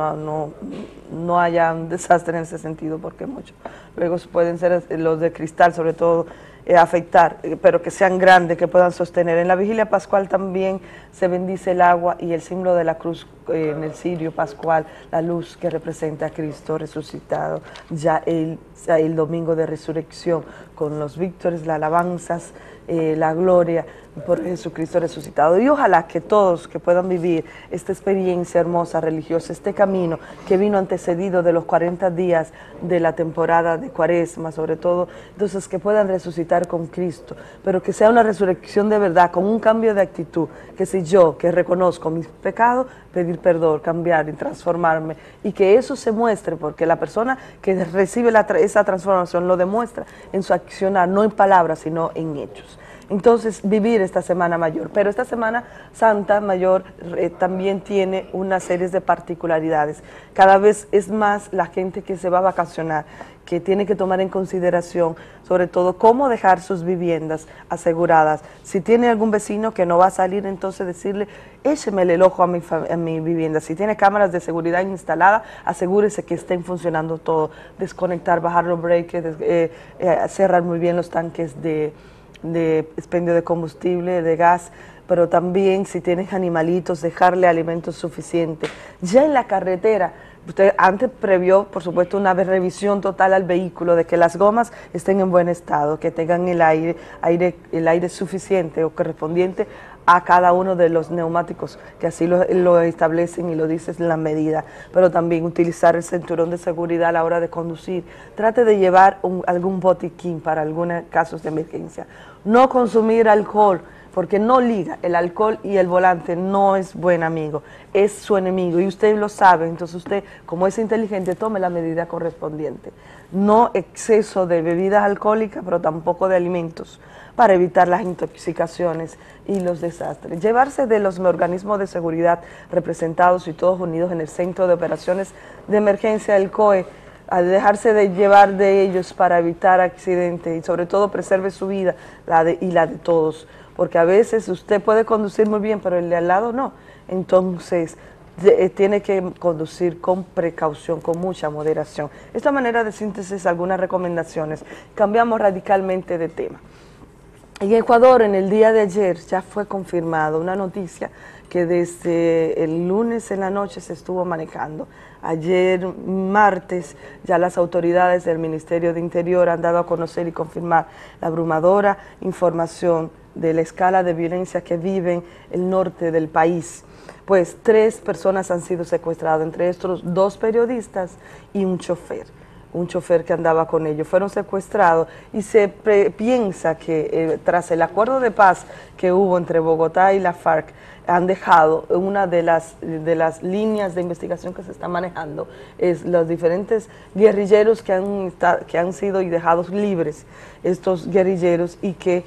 no haya un desastre en ese sentido, porque muchos luego pueden ser los de cristal sobre todo afectar, pero que sean grandes, que puedan sostener. En la vigilia pascual también se bendice el agua y el símbolo de la cruz en el cirio pascual, la luz que representa a Cristo resucitado, ya el domingo de resurrección, con los víctores, las alabanzas, la gloria por Jesucristo resucitado. Y ojalá que todos que puedan vivir esta experiencia hermosa religiosa, este camino que vino antecedido de los 40 días de la temporada de Cuaresma, sobre todo, entonces que puedan resucitar con Cristo, pero que sea una resurrección de verdad, con un cambio de actitud, que si yo, que reconozco mis pecados, pedir perdón, cambiar y transformarme, y que eso se muestre, porque la persona que recibe esa transformación lo demuestra en su accionar, no en palabras, sino en hechos. Entonces, vivir esta Semana Mayor. Pero esta Semana Santa Mayor también tiene una serie de particularidades. Cada vez es más la gente que se va a vacacionar, que tiene que tomar en consideración, sobre todo, cómo dejar sus viviendas aseguradas. Si tiene algún vecino que no va a salir, entonces decirle, écheme el ojo a mi vivienda. Si tiene cámaras de seguridad instaladas, asegúrese que estén funcionando todo. Desconectar, bajar los breakers, cerrar muy bien los tanques de expendio de combustible, de gas, pero también si tienes animalitos, dejarle alimentos suficientes. Ya en la carretera, usted antes previó, por supuesto, una revisión total al vehículo, de que las gomas estén en buen estado, que tengan el aire suficiente o correspondiente a cada uno de los neumáticos, que así lo establecen y lo dicen en la medida, pero también utilizar el cinturón de seguridad a la hora de conducir. Trate de llevar algún botiquín para algunos casos de emergencia. No consumir alcohol, porque no liga. El alcohol y el volante no es buen amigo, es su enemigo y usted lo sabe. Entonces usted, como es inteligente, tome la medida correspondiente. No exceso de bebidas alcohólicas, pero tampoco de alimentos, para evitar las intoxicaciones y los desastres. Llevarse de los organismos de seguridad representados y todos unidos en el Centro de Operaciones de Emergencia del COE, a dejarse de llevar de ellos para evitar accidentes y sobre todo preserve su vida y la de todos, porque a veces usted puede conducir muy bien, pero el de al lado no. Entonces tiene que conducir con precaución, con mucha moderación. Esta manera de síntesis, algunas recomendaciones. Cambiamos radicalmente de tema. En Ecuador, en el día de ayer, ya fue confirmado una noticia que desde el lunes en la noche se estuvo manejando. Ayer, martes, ya las autoridades del Ministerio de Interior han dado a conocer y confirmar la abrumadora información de la escala de violencia que vive en el norte del país. Pues 3 personas han sido secuestradas, entre estos 2 periodistas y un chofer que andaba con ellos. Fueron secuestrados y se piensa que tras el acuerdo de paz que hubo entre Bogotá y la FARC, han dejado una de las líneas de investigación que se está manejando, es los diferentes guerrilleros que han sido y dejados libres, estos guerrilleros, y que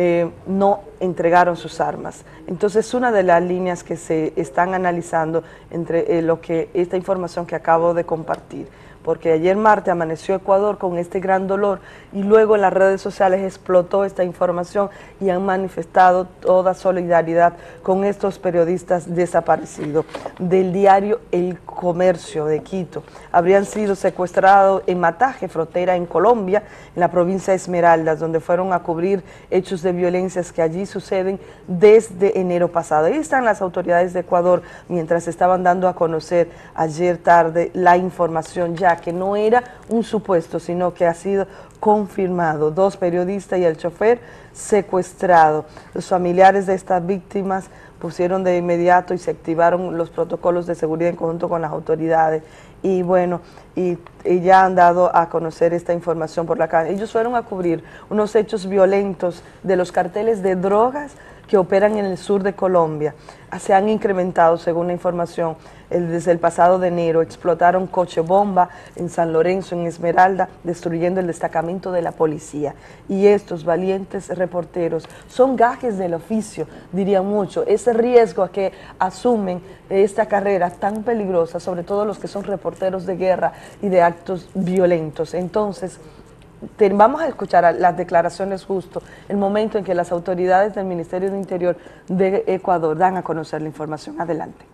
no entregaron sus armas. Entonces, una de las líneas que se están analizando entre esta información que acabo de compartir. porque ayer martes amaneció Ecuador con este gran dolor y luego en las redes sociales explotó esta información y han manifestado toda solidaridad con estos periodistas desaparecidos. Del diario El Comercio de Quito, habrían sido secuestrados en Mataje, frontera en Colombia, en la provincia de Esmeraldas, donde fueron a cubrir hechos de violencias que allí suceden desde enero pasado. Ahí están las autoridades de Ecuador mientras estaban dando a conocer ayer tarde la información, ya que no era un supuesto, sino que ha sido confirmado. 2 periodistas y el chofer secuestrados. Los familiares de estas víctimas pusieron de inmediato y se activaron los protocolos de seguridad en conjunto con las autoridades. Y bueno, y ya han dado a conocer esta información por la calle. Ellos fueron a cubrir unos hechos violentos de los carteles de drogas que operan en el sur de Colombia. Se han incrementado, según la información, desde el pasado de enero. Explotaron coche bomba en San Lorenzo, en Esmeralda, destruyendo el destacamento de la policía. Y estos valientes reporteros son gajes del oficio, dirían mucho, ese riesgo a que asumen esta carrera tan peligrosa, sobre todo los que son reporteros de guerra y de actos violentos. Entonces, vamos a escuchar las declaraciones justo, el momento en que las autoridades del Ministerio de Interior de Ecuador dan a conocer la información. Adelante.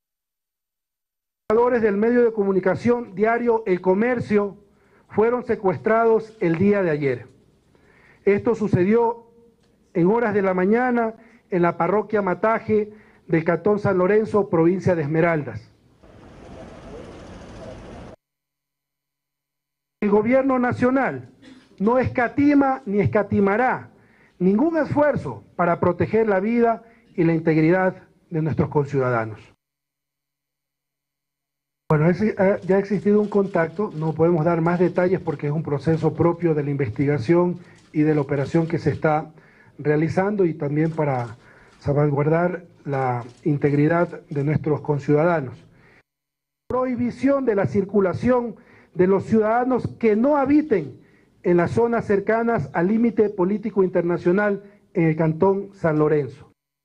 Los del medio de comunicación diario El Comercio fueron secuestrados el día de ayer. Esto sucedió en horas de la mañana en la parroquia Mataje del Cantón San Lorenzo, provincia de Esmeraldas. El gobierno nacional no escatima ni escatimará ningún esfuerzo para proteger la vida y la integridad de nuestros conciudadanos. Bueno, ya ha existido un contacto, no podemos dar más detalles porque es un proceso propio de la investigación y de la operación que se está realizando y también para salvaguardar la integridad de nuestros conciudadanos. Prohibición de la circulación de los ciudadanos que no habiten en las zonas cercanas al límite político internacional en el Cantón San Lorenzo.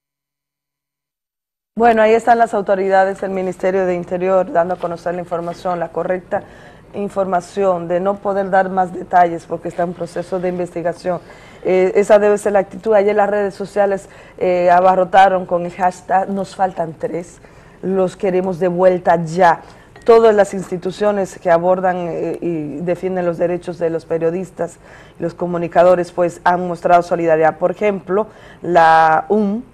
Bueno, ahí están las autoridades del Ministerio de Interior dando a conocer la información, la correcta información, de no poder dar más detalles porque está en proceso de investigación. Esa debe ser la actitud. Ayer las redes sociales abarrotaron con el hashtag "Nos faltan 3", los queremos de vuelta ya. Todas las instituciones que abordan y defienden los derechos de los periodistas, los comunicadores, pues han mostrado solidaridad. Por ejemplo, la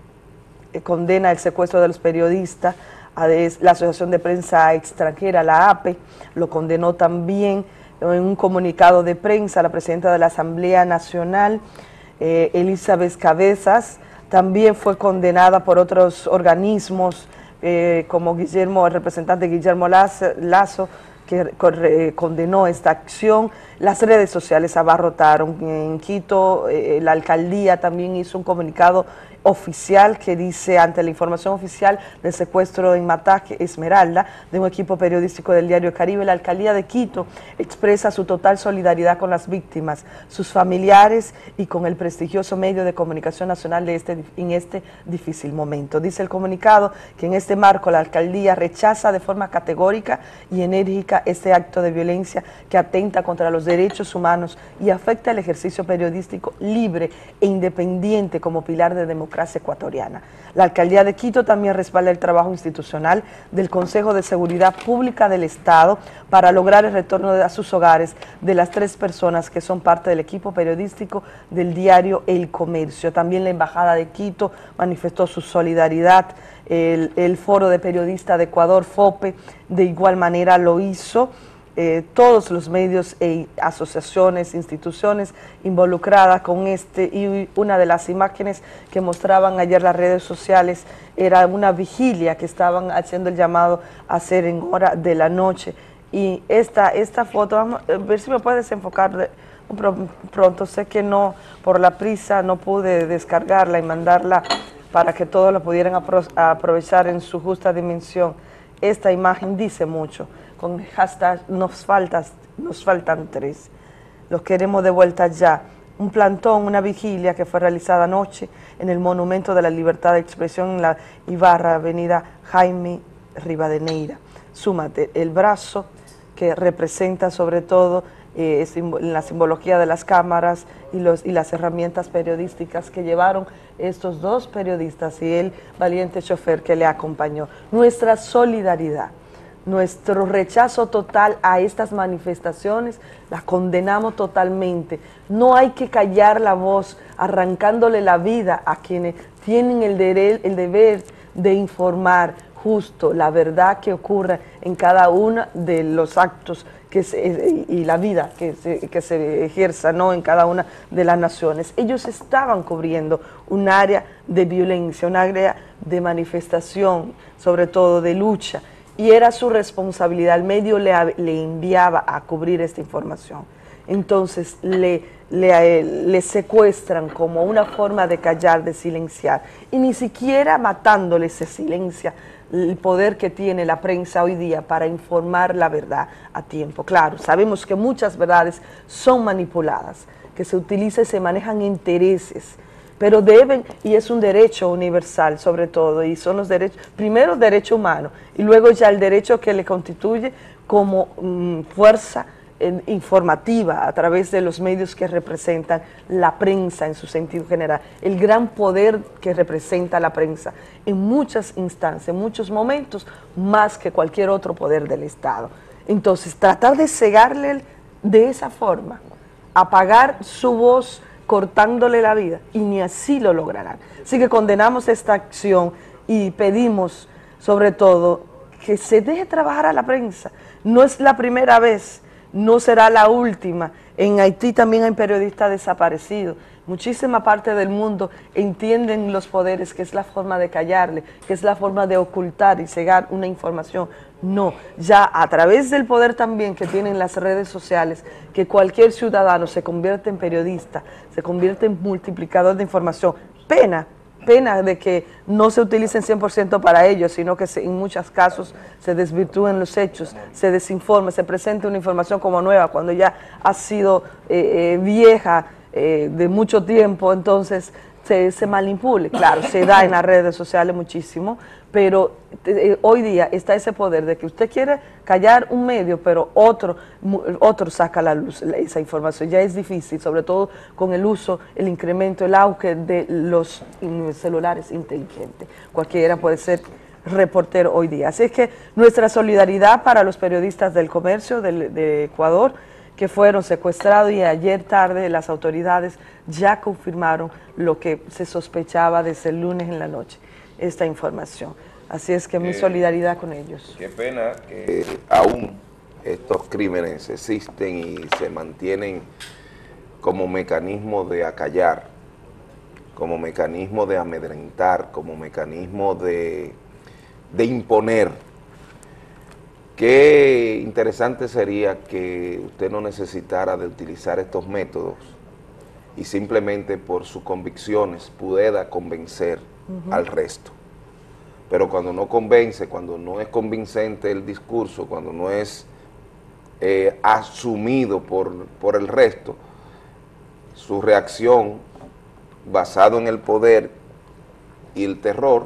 condena el secuestro de los periodistas, la Asociación de Prensa Extranjera, la APE, lo condenó también en un comunicado de prensa. La presidenta de la Asamblea Nacional, Elizabeth Cabezas, también fue condenada por otros organismos, como el representante Guillermo Lazo, que condenó esta acción. Las redes sociales abarrotaron. En Quito, la alcaldía también hizo un comunicado oficial que dice, ante la información oficial del secuestro en Mataje, Esmeralda, de un equipo periodístico del diario Caribe, la alcaldía de Quito expresa su total solidaridad con las víctimas, sus familiares y con el prestigioso medio de comunicación nacional en este difícil momento. Dice el comunicado que en este marco la alcaldía rechaza de forma categórica y enérgica este acto de violencia que atenta contra los derechos humanos y afecta el ejercicio periodístico libre e independiente como pilar de democracia ecuatoriana. La alcaldía de Quito también respalda el trabajo institucional del Consejo de Seguridad Pública del Estado para lograr el retorno a sus hogares de las 3 personas que son parte del equipo periodístico del diario El Comercio. También la Embajada de Quito manifestó su solidaridad. El Foro de Periodistas de Ecuador, FOPE, de igual manera lo hizo. Todos los medios e asociaciones, instituciones involucradas con y una de las imágenes que mostraban ayer las redes sociales era una vigilia que estaban haciendo el llamado a hacer en hora de la noche. Y esta foto, vamos a ver si me puedes enfocar pronto. Sé que no, por la prisa no pude descargarla y mandarla para que todos la pudieran aprovechar en su justa dimensión. Esta imagen dice mucho. Con el hashtag nos faltan 3, los queremos de vuelta ya. Un plantón, una vigilia que fue realizada anoche en el Monumento de la Libertad de Expresión en la Ibarra, avenida Jaime Rivadeneira. Súmate, el brazo que representa sobre todo la simbología de las cámaras y las herramientas periodísticas que llevaron estos dos periodistas y el valiente chofer que le acompañó. Nuestra solidaridad, nuestro rechazo total a estas manifestaciones, las condenamos totalmente. No hay que callar la voz arrancándole la vida a quienes tienen el deber de informar justo la verdad que ocurre en cada uno de los actos y la vida que se ejerza, ¿no?, en cada una de las naciones. Ellos estaban cubriendo un área de violencia, un área de manifestación, sobre todo de lucha, y era su responsabilidad. El medio le enviaba a cubrir esta información. Entonces le secuestran como una forma de callar, de silenciar, y ni siquiera matándole se silencia el poder que tiene la prensa hoy día para informar la verdad a tiempo. Claro, sabemos que muchas verdades son manipuladas, que se utilizan y se manejan intereses, pero deben, y es un derecho universal sobre todo, y son los derechos, primero derecho humano, y luego ya el derecho que le constituye como fuerza informativa a través de los medios que representan la prensa en su sentido general, el gran poder que representa la prensa en muchas instancias, en muchos momentos, más que cualquier otro poder del Estado. Entonces, tratar de cegarle de esa forma, apagar su voz cortándole la vida, y ni así lo lograrán. Así que condenamos esta acción y pedimos, sobre todo, que se deje trabajar a la prensa. No es la primera vez, no será la última. En Haití también hay periodistas desaparecidos. Muchísima parte del mundo entienden los poderes que es la forma de callarle, que es la forma de ocultar y cegar una información. No, ya a través del poder también que tienen las redes sociales, que cualquier ciudadano se convierte en periodista, se convierte en multiplicador de información. Pena de que no se utilicen 100% para ello, sino que en muchos casos se desvirtúen los hechos, se desinforme, se presente una información como nueva cuando ya ha sido vieja de mucho tiempo, entonces se manipule. Claro, se da en las redes sociales muchísimo, pero hoy día está ese poder de que usted quiere callar un medio, pero otro saca a la luz esa información. Ya es difícil, sobre todo con el uso, el incremento, el auge de los celulares inteligentes. Cualquiera puede ser reportero hoy día. Así es que nuestra solidaridad para los periodistas del comercio de Ecuador, que fueron secuestrados, y ayer tarde las autoridades ya confirmaron lo que se sospechaba desde el lunes en la noche, esta información. Así es que mi solidaridad con ellos. Qué pena que aún estos crímenes existen y se mantienen como mecanismo de acallar, como mecanismo de amedrentar, como mecanismo de imponer. Qué interesante sería que usted no necesitara de utilizar estos métodos y simplemente por sus convicciones pudiera convencer al resto. Pero cuando no convence, cuando no es convincente el discurso, cuando no es asumido por el resto, su reacción basado en el poder y el terror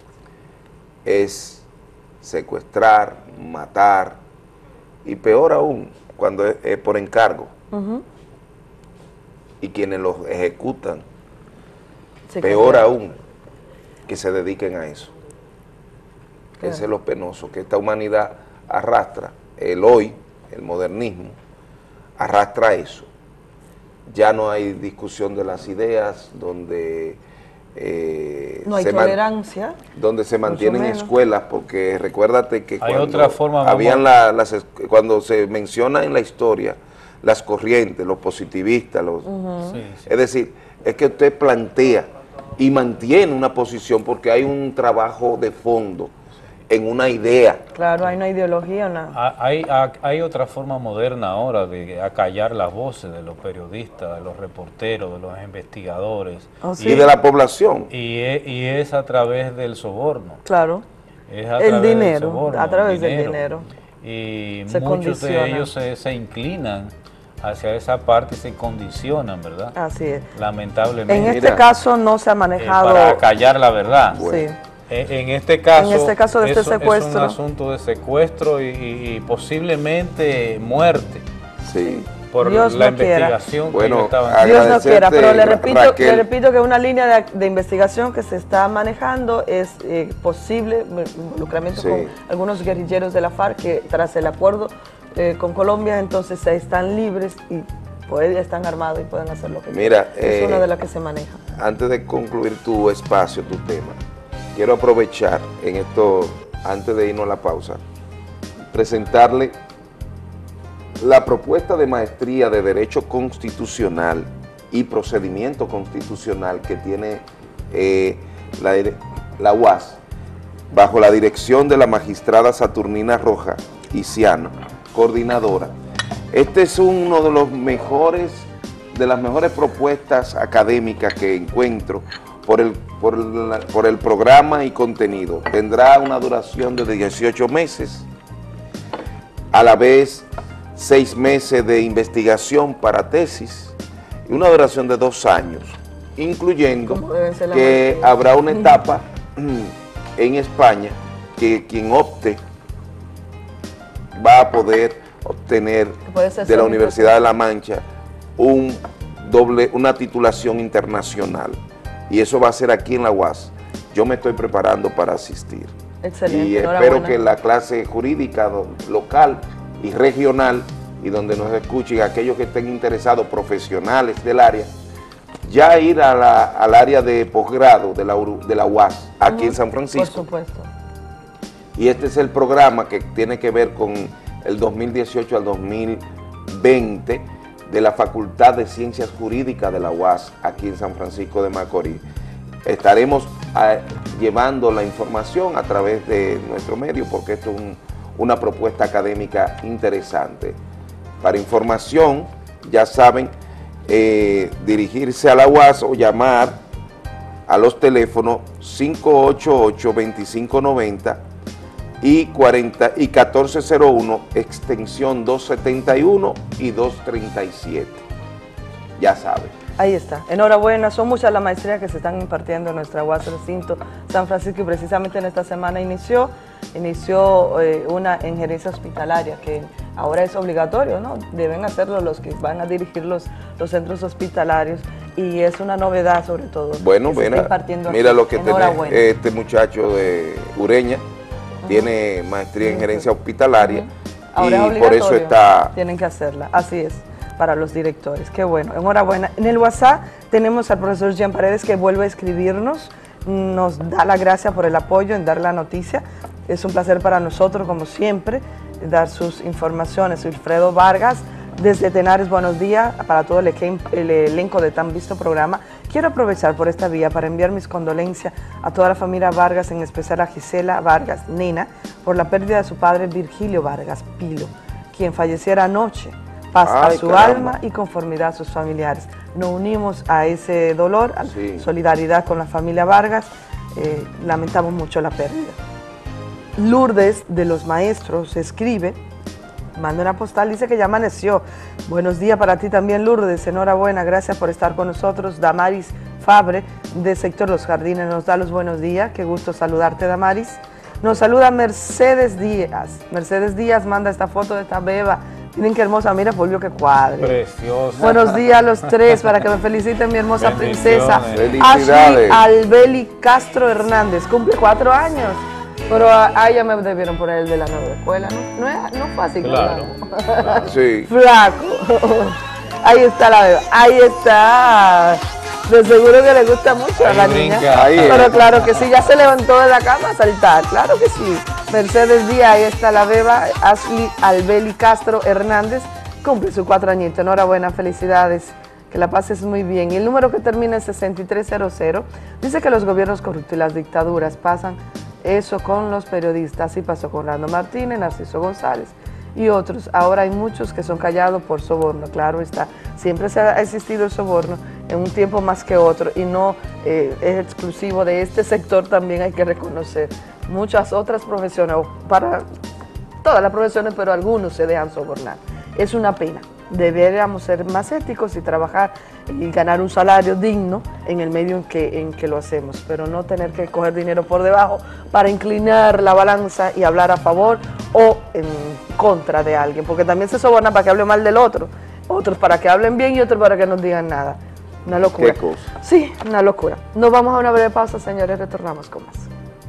es secuestrar, matar, y peor aún cuando es por encargo. Y quienes los ejecutan, peor aún que se dediquen a eso. Ese es lo penoso, que esta humanidad arrastra, el hoy, el modernismo, arrastra eso. Ya no hay discusión de las ideas, donde no hay tolerancia, donde se mantienen escuelas, porque recuérdate que hay cuando otra forma, habían cuando se menciona en la historia las corrientes, los positivistas, es decir, es que usted plantea y mantiene una posición porque hay un trabajo de fondo en una idea. Claro, hay una ideología, nada. Hay otra forma moderna ahora de acallar las voces de los periodistas, de los reporteros, de los investigadores. Y de la población. Y es a través del soborno. Claro. Es a través del soborno, a través del dinero. Y muchos de ellos se inclinan hacia esa parte y se condicionan, ¿verdad? Así es. Lamentablemente. En este caso no se ha manejado... para acallar la verdad. Sí. En este caso de este secuestro. Es un asunto de secuestro y posiblemente muerte. Sí. Por Dios la no quiera. investigación que Bueno, ellos estaban. Dios no quiera, pero le Raquel. repito que una línea de investigación que se está manejando es posible involucramiento con algunos guerrilleros de la FARC que tras el acuerdo con Colombia entonces están libres y están armados y pueden hacer lo que quieran. Es una de las que se maneja. Antes de concluir tu espacio, tu tema, quiero aprovechar en esto, antes de irnos a la pausa, presentarle la propuesta de maestría de Derecho Constitucional y Procedimiento Constitucional que tiene la UAS, bajo la dirección de la magistrada Saturnina Roja Iciano, coordinadora. Este es uno de los de las mejores propuestas académicas que encuentro por el programa y contenido. Tendrá una duración de 18 meses, a la vez 6 meses de investigación para tesis y una duración de 2 años, incluyendo que habrá una etapa en España que quien opte va a poder obtener de la Universidad de La Mancha una titulación internacional, y eso va a ser aquí en la UAS. Yo me estoy preparando para asistir. Excelente, y espero que la clase jurídica local y regional, y donde nos escuchen aquellos que estén interesados, profesionales del área, ya ir al área de posgrado de la UAS, aquí en San Francisco. Por supuesto. Y este es el programa que tiene que ver con el 2018 al 2020 de la Facultad de Ciencias Jurídicas de la UAS, aquí en San Francisco de Macorís. Estaremos llevando la información a través de nuestro medio, porque esto es una propuesta académica interesante. Para información, ya saben, dirigirse a la UAS o llamar a los teléfonos 588-2590 y 1401, extensión 271 y 237. Ya saben. Ahí está. Enhorabuena, son muchas las maestrías que se están impartiendo en nuestra UAS Recinto San Francisco, y precisamente en esta semana inició una en gerencia hospitalaria, que ahora es obligatorio, ¿no? Deben hacerlo los que van a dirigir los centros hospitalarios, y es una novedad sobre todo. Bueno, mira lo que tiene este muchacho de Ureña, tiene maestría en gerencia hospitalaria, ahora y por eso tienen que hacerla, así es, para los directores. Qué bueno, enhorabuena. En el WhatsApp tenemos al profesor Jean Paredes, que vuelve a escribirnos, nos da la gracia por el apoyo en dar la noticia. Es un placer para nosotros, como siempre, dar sus informaciones. Wilfredo Vargas, desde Tenares, buenos días para todo el elenco de tan visto programa. Quiero aprovechar por esta vía para enviar mis condolencias a toda la familia Vargas, en especial a Gisela Vargas, nena, por la pérdida de su padre Virgilio Vargas Pilo, quien falleciera anoche. Paz a su alma y conformidad a sus familiares. Nos unimos a ese dolor, a solidaridad con la familia Vargas. Lamentamos mucho la pérdida. Lourdes de los Maestros escribe, manda una postal, dice que ya amaneció. Buenos días para ti también, Lourdes, enhorabuena, gracias por estar con nosotros. Damaris Fabre, de Sector Los Jardines, nos da los buenos días, qué gusto saludarte, Damaris. Nos saluda Mercedes Díaz. Mercedes Díaz manda esta foto de esta beba. Miren qué hermosa, mira, Fulvio, qué cuadre. Preciosa. Buenos días a los tres, para que me feliciten mi hermosa princesa. Felicidades. Ashley Albeli Castro Hernández, cumple 4 años. Pero a ella me debieron poner el de la nueva escuela, ¿no? No fue así, claro. Sí. Flaco. Ahí está la beba, ahí está. De seguro que le gusta mucho a la niña. Pero claro que sí, ya se levantó de la cama a saltar, claro que sí. Mercedes Díaz, ahí está la beba. Ashley Albeli Castro Hernández cumple sus 4 añitos. Enhorabuena, felicidades, que la pases muy bien. Y el número que termina en 6300 dice que los gobiernos corruptos y las dictaduras pasan eso con los periodistas. Así pasó con Rando Martínez, Narciso González y otros. Ahora hay muchos que son callados por soborno. Claro está, siempre se ha existido el soborno, en un tiempo más que otro, y no es exclusivo de este sector, también hay que reconocer. Muchas otras profesiones, para todas las profesiones, pero algunos se dejan sobornar. Es una pena. deberíamos ser más éticos y trabajar y ganar un salario digno en el medio en que lo hacemos, pero no tener que coger dinero por debajo para inclinar la balanza y hablar a favor o en contra de alguien, porque también se soborna para que hable mal del otro, otros para que hablen bien y otros para que no digan nada. Una locura. ¿Qué cosa? Sí, una locura. Nos vamos a una breve pausa, señores, retornamos con más.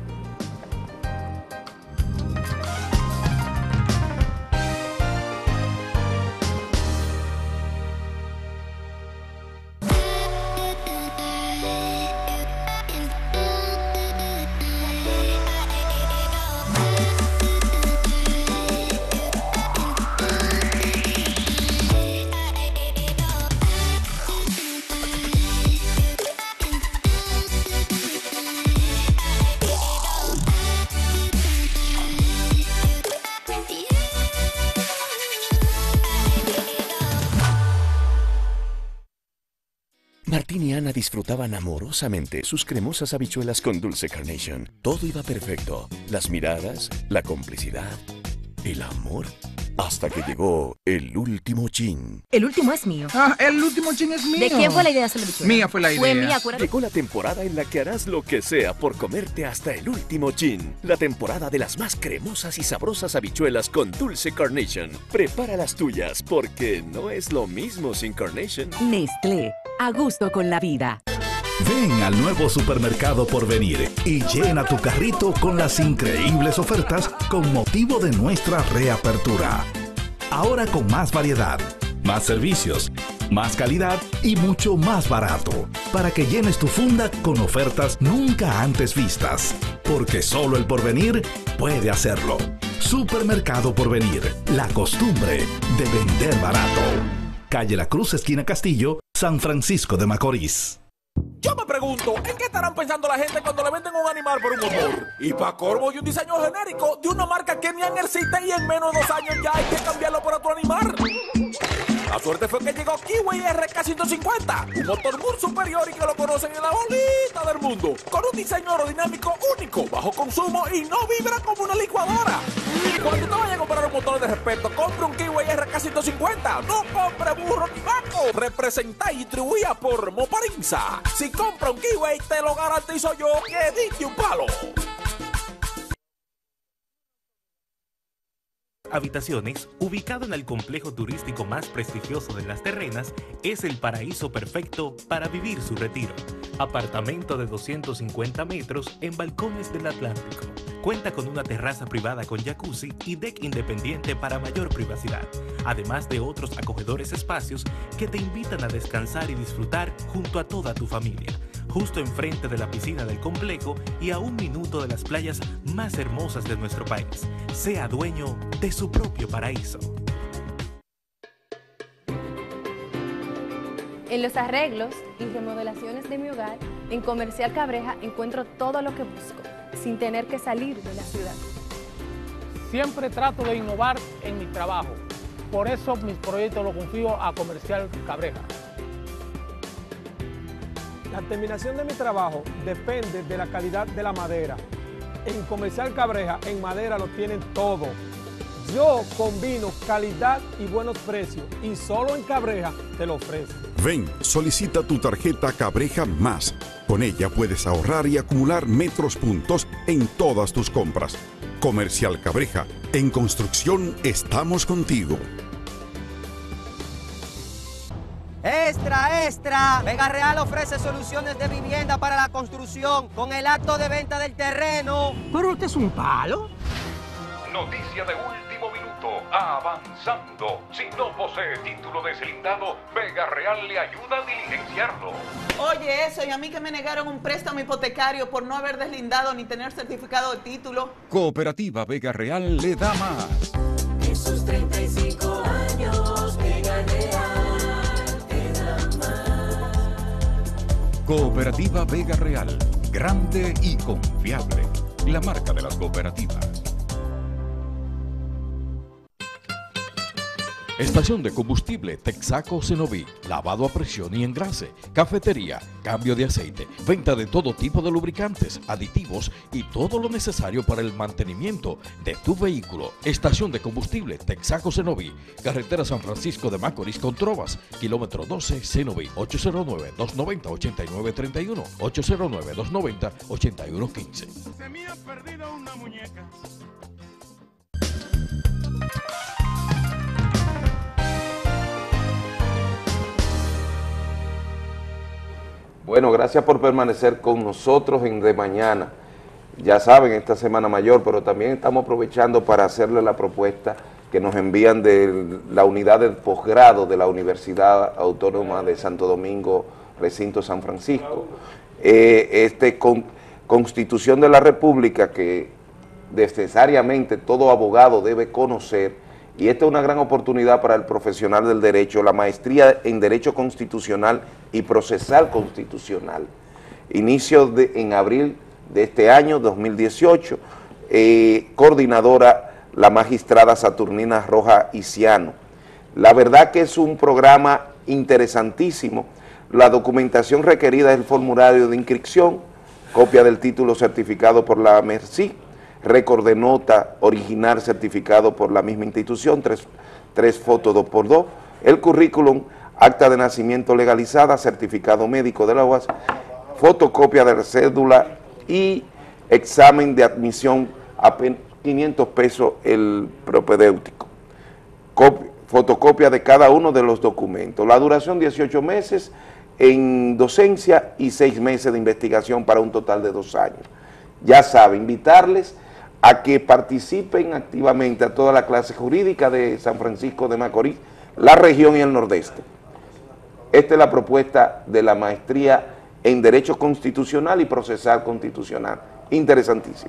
Martín y Ana disfrutaban amorosamente sus cremosas habichuelas con dulce Carnation. Todo iba perfecto. Las miradas, la complicidad, el amor. Hasta que llegó el último chin. El último es mío. Ah, el último chin es mío. ¿De quién fue la idea de hacer la bichuela? Mía fue la idea. Fue mía, acuérdate. Llegó la temporada en la que harás lo que sea por comerte hasta el último chin. La temporada de las más cremosas y sabrosas habichuelas con dulce Carnation. Prepara las tuyas porque no es lo mismo sin Carnation. Nestlé, a gusto con la vida. Ven al nuevo supermercado Porvenir y llena tu carrito con las increíbles ofertas con motivo de nuestra reapertura. Ahora con más variedad, más servicios, más calidad y mucho más barato, para que llenes tu funda con ofertas nunca antes vistas, porque solo el Porvenir puede hacerlo. Supermercado Porvenir, la costumbre de vender barato. Calle La Cruz, esquina Castillo, San Francisco de Macorís. Yo me pregunto, ¿en qué estarán pensando la gente cuando le venden un animal por un motor? Y para colmo y un diseño genérico de una marca que ni existe y en menos de 2 años ya hay que cambiarlo por otro animal. La suerte fue que llegó Kiwi RK150, un motor muy superior y que lo conocen en la bolita del mundo, con un diseño aerodinámico único, bajo consumo y no vibra como una licuadora. Cuando te vayas a comprar un motor de respeto, compre un Kiwi RK150, no compre burro ni vaco. Representa y distribuida por Moparinza. Si compra un Kiwi, te lo garantizo yo que diste un palo. Habitaciones, ubicado en el complejo turístico más prestigioso de Las Terrenas, es el paraíso perfecto para vivir su retiro. Apartamento de 250 metros en balcones del Atlántico. Cuenta con una terraza privada con jacuzzi y deck independiente para mayor privacidad, además de otros acogedores espacios que te invitan a descansar y disfrutar junto a toda tu familia. Justo enfrente de la piscina del complejo y a 1 minuto de las playas más hermosas de nuestro país. Sea dueño de su propio paraíso. En los arreglos y remodelaciones de mi hogar, en Comercial Cabreja encuentro todo lo que busco, sin tener que salir de la ciudad. Siempre trato de innovar en mi trabajo, por eso mis proyectos los confío a Comercial Cabreja. La terminación de mi trabajo depende de la calidad de la madera. En Comercial Cabreja, en madera lo tienen todo. Yo combino calidad y buenos precios y solo en Cabreja te lo ofrezco. Ven, solicita tu tarjeta Cabreja Más. Con ella puedes ahorrar y acumular metros puntos en todas tus compras. Comercial Cabreja, en construcción estamos contigo. ¡Extra, extra! Vega Real ofrece soluciones de vivienda para la construcción con el acto de venta del terreno. ¿Pero usted es un palo? Noticia de último minuto, avanzando. Si no posee título deslindado, Vega Real le ayuda a diligenciarlo. Oye, eso, y a mí que me negaron un préstamo hipotecario por no haber deslindado ni tener certificado de título. Cooperativa Vega Real le da más. En sus 35 años, Vega Real te da más. Cooperativa Vega Real, grande y confiable. La marca de las cooperativas. Estación de combustible Texaco Cenoví, lavado a presión y engrase, cafetería, cambio de aceite, venta de todo tipo de lubricantes, aditivos y todo lo necesario para el mantenimiento de tu vehículo. Estación de combustible Texaco Cenoví, carretera San Francisco de Macorís con Trovas, kilómetro 12 Cenoví, 809-290-8931, 809-290-8115. Se me ha perdido una muñeca. Bueno, gracias por permanecer con nosotros en De Mañana. Ya saben, esta Semana Mayor, pero también estamos aprovechando para hacerle la propuesta que nos envían de la unidad de posgrado de la Universidad Autónoma de Santo Domingo, Recinto San Francisco. Constitución de la República, que necesariamente todo abogado debe conocer, y esta es una gran oportunidad para el profesional del derecho, la maestría en Derecho Constitucional y Procesal Constitucional. Inicio en abril de este año, 2018, coordinadora la magistrada Saturnina Roja Iciano. La verdad que es un programa interesantísimo. La documentación requerida es el formulario de inscripción, copia del título certificado por la MERCI, récord de nota original certificado por la misma institución, tres fotos 2x2, el currículum, acta de nacimiento legalizada, certificado médico de la UAS, fotocopia de la cédula y examen de admisión a 500 pesos el propedéutico. Fotocopia de cada uno de los documentos. La duración 18 meses en docencia y 6 meses de investigación para un total de 2 años. Ya saben, invitarles a que participen activamente a toda la clase jurídica de San Francisco de Macorís, la región y el nordeste. Esta es la propuesta de la maestría en Derecho Constitucional y Procesal Constitucional. Interesantísimo.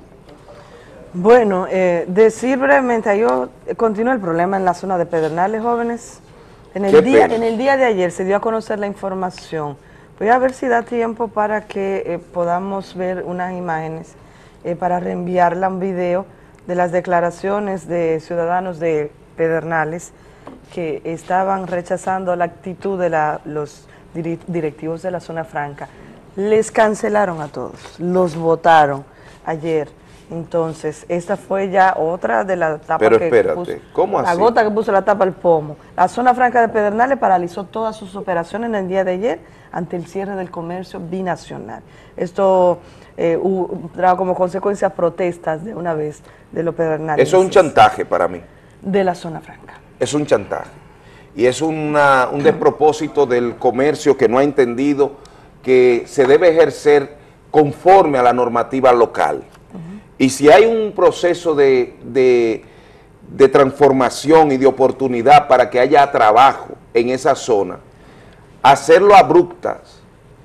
Bueno, decir brevemente, ahí continúa el problema en la zona de Pedernales, jóvenes. En el día de ayer se dio a conocer la información. Voy a ver si da tiempo para que podamos ver unas imágenes, para reenviarla un video de las declaraciones de ciudadanos de Pedernales que estaban rechazando la actitud de los directivos de la zona franca. Les cancelaron a todos, los votaron ayer. Entonces, esta fue ya otra de las tapas puso, ¿cómo así? La gota que puso la tapa al pomo. La zona franca de Pedernales paralizó todas sus operaciones en el día de ayer ante el cierre del comercio binacional. Esto trajo como consecuencia protestas de una vez de los Pedernales. Eso es un chantaje para mí. De la zona franca. Es un chantaje. Y es un despropósito del comercio que no ha entendido que se debe ejercer conforme a la normativa local. Y si hay un proceso de transformación y de oportunidad para que haya trabajo en esa zona, hacerlo abruptas.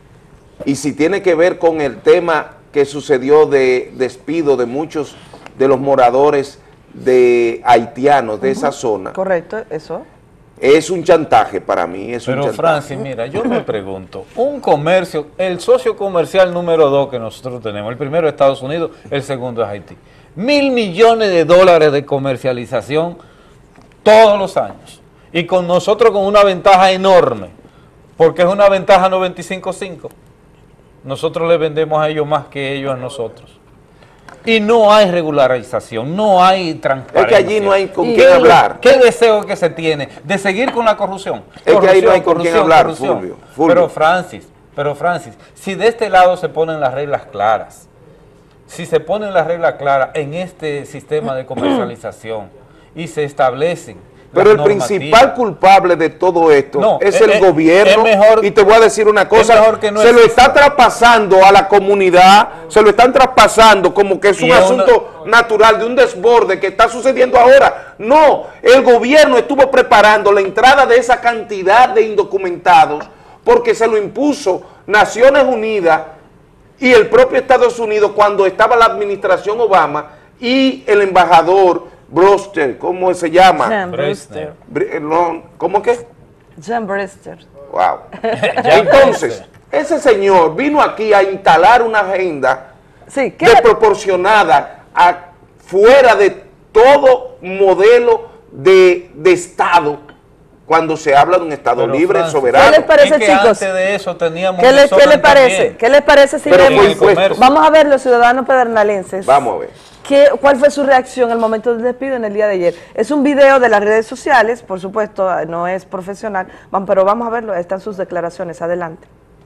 Y si tiene que ver con el tema que sucedió de despido de muchos de los moradores de haitianos de esa zona. Correcto, eso. Es un chantaje para mí. Pero Francis, mira, yo me pregunto, un comercio, el socio comercial número 2 que nosotros tenemos, el primero es Estados Unidos, el segundo es Haití. $1.000 millones de comercialización todos los años. Y con nosotros con una ventaja enorme, porque es una ventaja 95-5. Nosotros le vendemos a ellos más que ellos a nosotros. Y no hay regularización, no hay transparencia. Es que allí no hay con quién hablar. ¿Qué deseo que se tiene de seguir con la corrupción? Es que ahí no hay con quién hablar, Fulvio. Pero Francis, si de este lado se ponen las reglas claras, si se ponen las reglas claras en este sistema de comercialización y se establecen. Pero el principal culpable de todo esto es el gobierno, y te voy a decir una cosa, se lo está traspasando a la comunidad, se lo están traspasando como que es un asunto natural, de un desborde que está sucediendo ahora. No, el gobierno estuvo preparando la entrada de esa cantidad de indocumentados porque se lo impuso Naciones Unidas y el propio Estados Unidos cuando estaba la administración Obama y el embajador Brewster, ¿cómo se llama? Jan Brewster. ¿Cómo que? Jan Brewster. Wow. Entonces, ese señor vino aquí a instalar una agenda desproporcionada, fuera de todo modelo de Estado cuando se habla de un Estado Pero, libre, Francis, soberano. ¿Qué les parece, Es que chicos? antes de eso teníamos ¿Qué les desorden parece? también. ¿Qué les parece si Pero vemos? fue impuesto. Vamos a ver los ciudadanos pedernales. Vamos a ver. ¿Cuál fue su reacción al momento del despido en el día de ayer? Es un video de las redes sociales, por supuesto, no es profesional, pero vamos a verlo, están sus declaraciones, adelante.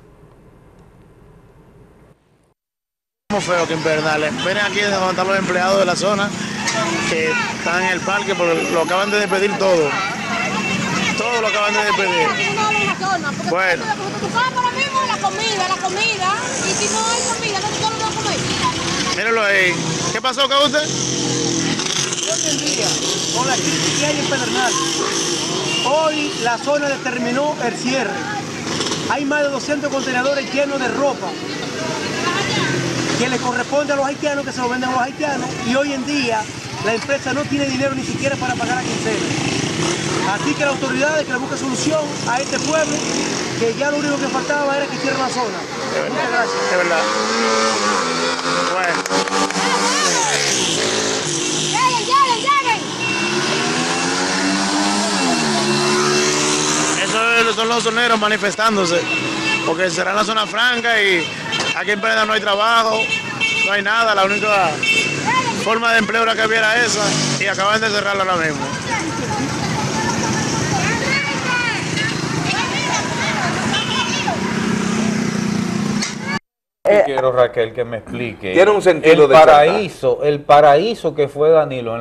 Feo que en Pedernales. Ven aquí donde están los empleados de la zona que están en el parque porque lo acaban de despedir todo. Todo lo acaban de despedir. Bueno. La comida. Y si no hay comida, ¿dónde todos vamos a comer? Mírenlo ahí. ¿Qué pasó con usted? Hoy en día, con la crisis que hay en Pedernales, hoy la zona determinó el cierre. Hay más de 200 contenedores llenos de ropa que le corresponde a los haitianos, que se lo venden a los haitianos, y hoy en día la empresa no tiene dinero ni siquiera para pagar a quincena. Así que las autoridades que le busquen solución a este pueblo, que ya lo único que faltaba era que cierre la zona. Muchas gracias. De verdad. Bueno. Esos son los soneros manifestándose, porque será en la zona franca y aquí en Pedernales no hay trabajo, no hay nada, la única forma de empleo era que hubiera esa y acaban de cerrarla ahora mismo. Quiero, Raquel, que me explique. Tiene un sentido el paraíso que fue Danilo en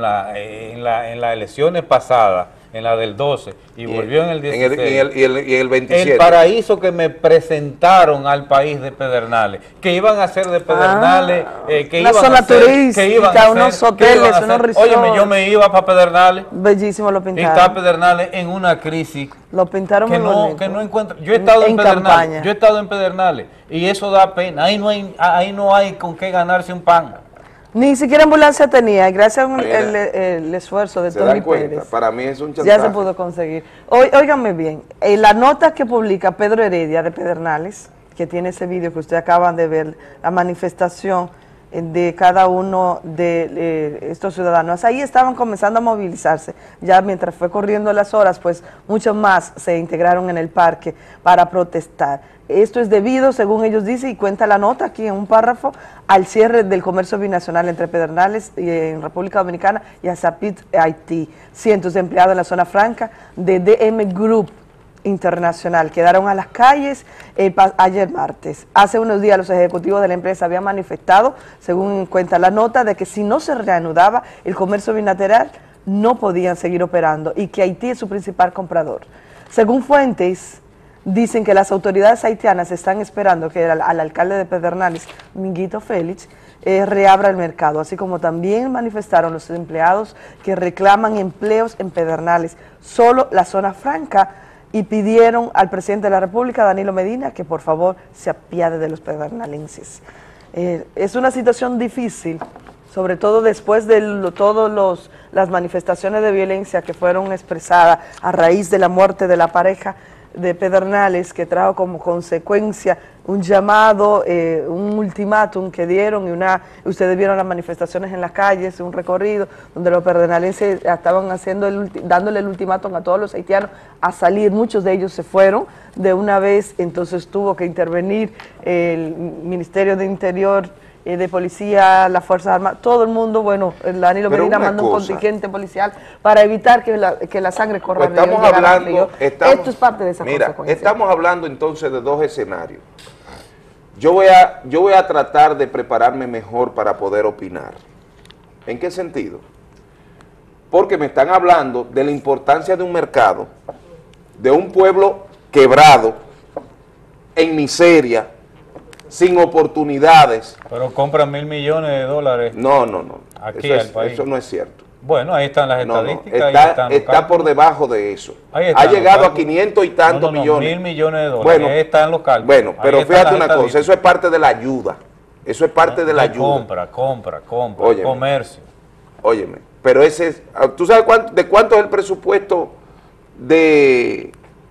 las elecciones pasadas, en la del 12, y volvió en el 16. Y el 27. El paraíso que me presentaron al país de Pedernales, que iban a hacer de Pedernales, que una iban zona a hacer, turística, unos hoteles, unos resorts. Óyeme, yo me iba para Pedernales. Bellísimo lo Y pintaron. está Pedernales en una crisis. Lo pintaron que muy no, bonito. que no encuentro. Yo he estado en Pedernales. Campaña. Yo he estado en Pedernales y eso da pena. Ahí no hay con qué ganarse un pan. Ni siquiera ambulancia tenía, y gracias al esfuerzo de ¿Se dan Tony cuenta? Pérez. Para mí es un chantaje. Ya se pudo conseguir. Óiganme bien, la nota que publica Pedro Heredia de Pedernales, que tiene ese vídeo que ustedes acaban de ver, la manifestación de cada uno de estos ciudadanos, ahí estaban comenzando a movilizarse. Ya mientras fue corriendo las horas, pues muchos más se integraron en el parque para protestar. Esto es debido, según ellos dicen, y cuenta la nota aquí en un párrafo, al cierre del comercio binacional entre Pedernales y en República Dominicana y Azapit, Haití. Cientos de empleados en la zona franca de DM Group Internacional quedaron a las calles ayer martes. Hace unos días los ejecutivos de la empresa habían manifestado, según cuenta la nota, de que si no se reanudaba el comercio bilateral no podían seguir operando y que Haití es su principal comprador. Según fuentes, dicen que las autoridades haitianas están esperando que al alcalde de Pedernales, Minguito Félix, reabra el mercado, así como también manifestaron los empleados que reclaman empleos en Pedernales, solo la zona franca, y pidieron al presidente de la República, Danilo Medina, que por favor se apiade de los pedерnalenses. Es una situación difícil, sobre todo después de todas las manifestaciones de violencia que fueron expresadas a raíz de la muerte de la pareja de Pedernales, que trajo como consecuencia un llamado, un ultimátum que dieron, ustedes vieron las manifestaciones en las calles, un recorrido donde los pedernales estaban dándole el ultimátum a todos los haitianos a salir. Muchos de ellos se fueron de una vez, entonces tuvo que intervenir el Ministerio de Interior, de policía, las Fuerzas Armadas, todo el mundo. Bueno, Danilo Medina mandó un contingente policial para evitar que la sangre corra. Pues estamos hablando, esto es parte de esa consecuencia. Estamos hablando entonces de dos escenarios. Yo voy a tratar de prepararme mejor para poder opinar. ¿En qué sentido? Porque me están hablando de la importancia de un mercado, de un pueblo quebrado, en miseria, sin oportunidades. Pero compran $1.000 millones. No. Aquí al país. Eso no es cierto. Bueno, ahí están las estadísticas. Está por debajo de eso. Ha llegado a 500 y tantos millones. $1.000 millones. Bueno, ahí están los cálculos. Bueno, pero fíjate una cosa, eso es parte de la ayuda. Eso es parte de la ayuda. Compra, Óyeme, comercio. Óyeme, pero ese es, ¿tú sabes de cuánto es el presupuesto de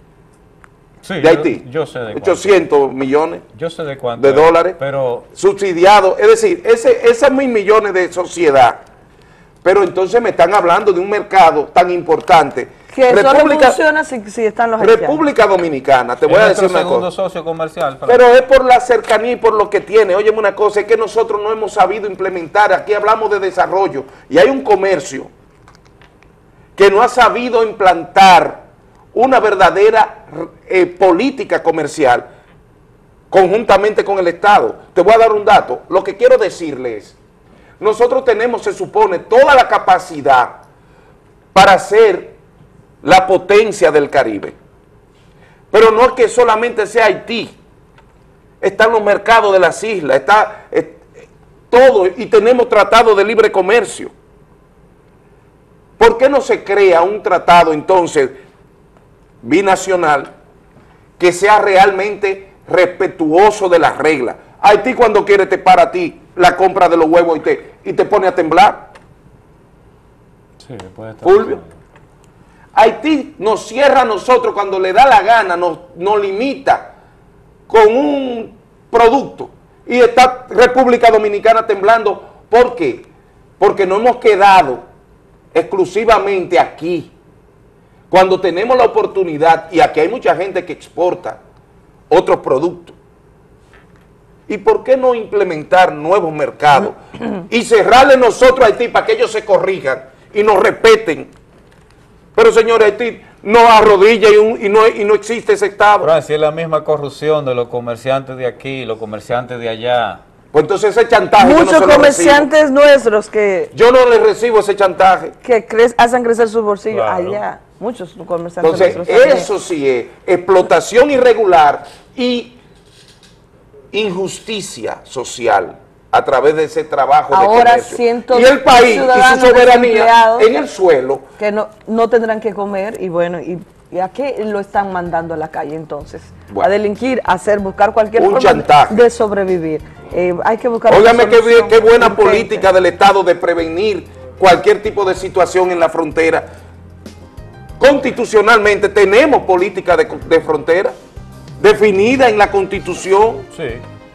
Haití? Yo sé de cuánto. 800 millones. Yo sé de cuánto. De dólares. Pero subsidiado, es decir, esos 1.000 millones de sociedad. Pero entonces me están hablando de un mercado tan importante Que solo funciona si están los haitianos. República Dominicana, te voy a decir una segundo cosa. socio comercial. Pero es por la cercanía y por lo que tiene. Óyeme una cosa, es que nosotros no hemos sabido implementar, aquí hablamos de desarrollo, y hay un comercio que no ha sabido implantar una verdadera política comercial conjuntamente con el Estado. Te voy a dar un dato. Lo que quiero decirles es, nosotros tenemos, se supone, toda la capacidad para ser la potencia del Caribe. Pero no es que solamente sea Haití. Están los mercados de las islas, está todo, y tenemos tratado de libre comercio. ¿Por qué no se crea un tratado entonces binacional que sea realmente respetuoso de las reglas? Haití cuando quiere te para a ti la compra de los huevos y te pone a temblar. Sí, puede estar. Fulvio, Haití nos cierra a nosotros cuando le da la gana, nos limita con un producto, y está República Dominicana temblando. ¿Por qué? Porque no hemos quedado exclusivamente aquí, cuando tenemos la oportunidad, y aquí hay mucha gente que exporta otros productos. ¿Y por qué no implementar nuevos mercados y cerrarle nosotros a Haití para que ellos se corrijan y nos respeten? Pero señores, Haití no arrodilla y no existe ese Estado. Pero si es la misma corrupción de los comerciantes de aquí y los comerciantes de allá. Pues entonces ese chantaje muchos comerciantes nuestros que... Yo no les recibo ese chantaje. Que hacen crecer sus bolsillos allá. Muchos comerciantes nuestros también. Eso sí es explotación irregular y injusticia social a través de ese trabajo de comercio. Y el país y su soberanía en el suelo. Que no tendrán que comer y bueno, ¿y a qué lo están mandando a la calle entonces? Bueno, a delinquir, a buscar cualquier forma de sobrevivir. Hay que buscar... Óigame qué buena política del Estado de prevenir cualquier tipo de situación en la frontera. Constitucionalmente tenemos política de frontera definida en la Constitución. Sí.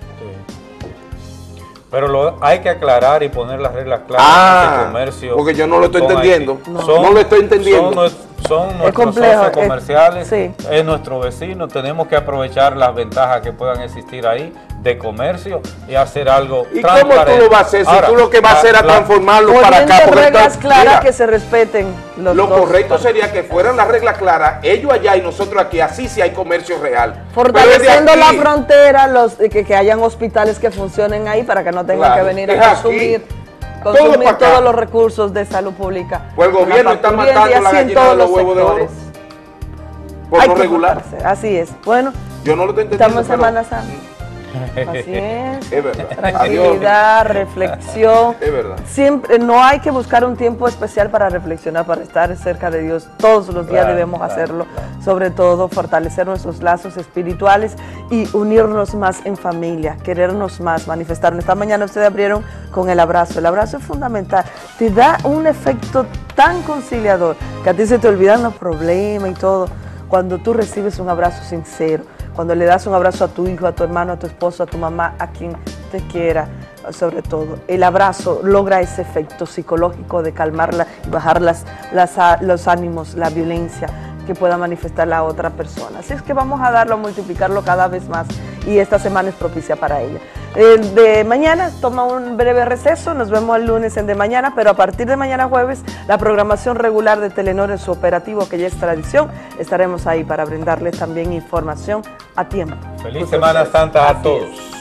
Pero hay que aclarar y poner las reglas claras de comercio. Porque yo no lo estoy entendiendo. No lo estoy entendiendo. Son nuestros socios comerciales, es nuestro vecino. Tenemos que aprovechar las ventajas que puedan existir ahí de comercio y hacer algo transparente. ¿Y cómo tú lo vas a hacer? Si tú lo que vas a hacer es transformarlo para acá. Reglas claras que se respeten. Lo correcto sería que fueran las reglas claras, ellos allá y nosotros aquí, así sí hay comercio real. Fortaleciendo la frontera, que hayan hospitales que funcionen ahí para que no tengan que venir a consumir todos los recursos de salud pública. Pues el gobierno está matando la gallina de los huevos de oro por no regular. Así es. Bueno, yo no lo estoy entendiendo. Estamos en Semana Santa. Así es verdad. Tranquilidad, reflexión. Es verdad. Siempre, no hay que buscar un tiempo especial para reflexionar, para estar cerca de Dios. Todos los días debemos hacerlo. Sobre todo, fortalecer nuestros lazos espirituales y unirnos más en familia, querernos más, manifestarnos. Esta mañana ustedes abrieron con el abrazo. El abrazo es fundamental. Te da un efecto tan conciliador que a ti se te olvidan los problemas y todo. Cuando tú recibes un abrazo sincero, cuando le das un abrazo a tu hijo, a tu hermano, a tu esposo, a tu mamá, a quien te quiera, sobre todo. El abrazo logra ese efecto psicológico de calmarla y bajar los ánimos, la violencia que pueda manifestar la otra persona. Así es que vamos a darlo, a multiplicarlo cada vez más y esta semana es propicia para ella. De mañana toma un breve receso, nos vemos el lunes en De Mañana, pero a partir de mañana jueves la programación regular de Telenor en su operativo, que ya es tradición, estaremos ahí para brindarles también información a tiempo. Feliz Semana Santa a todos.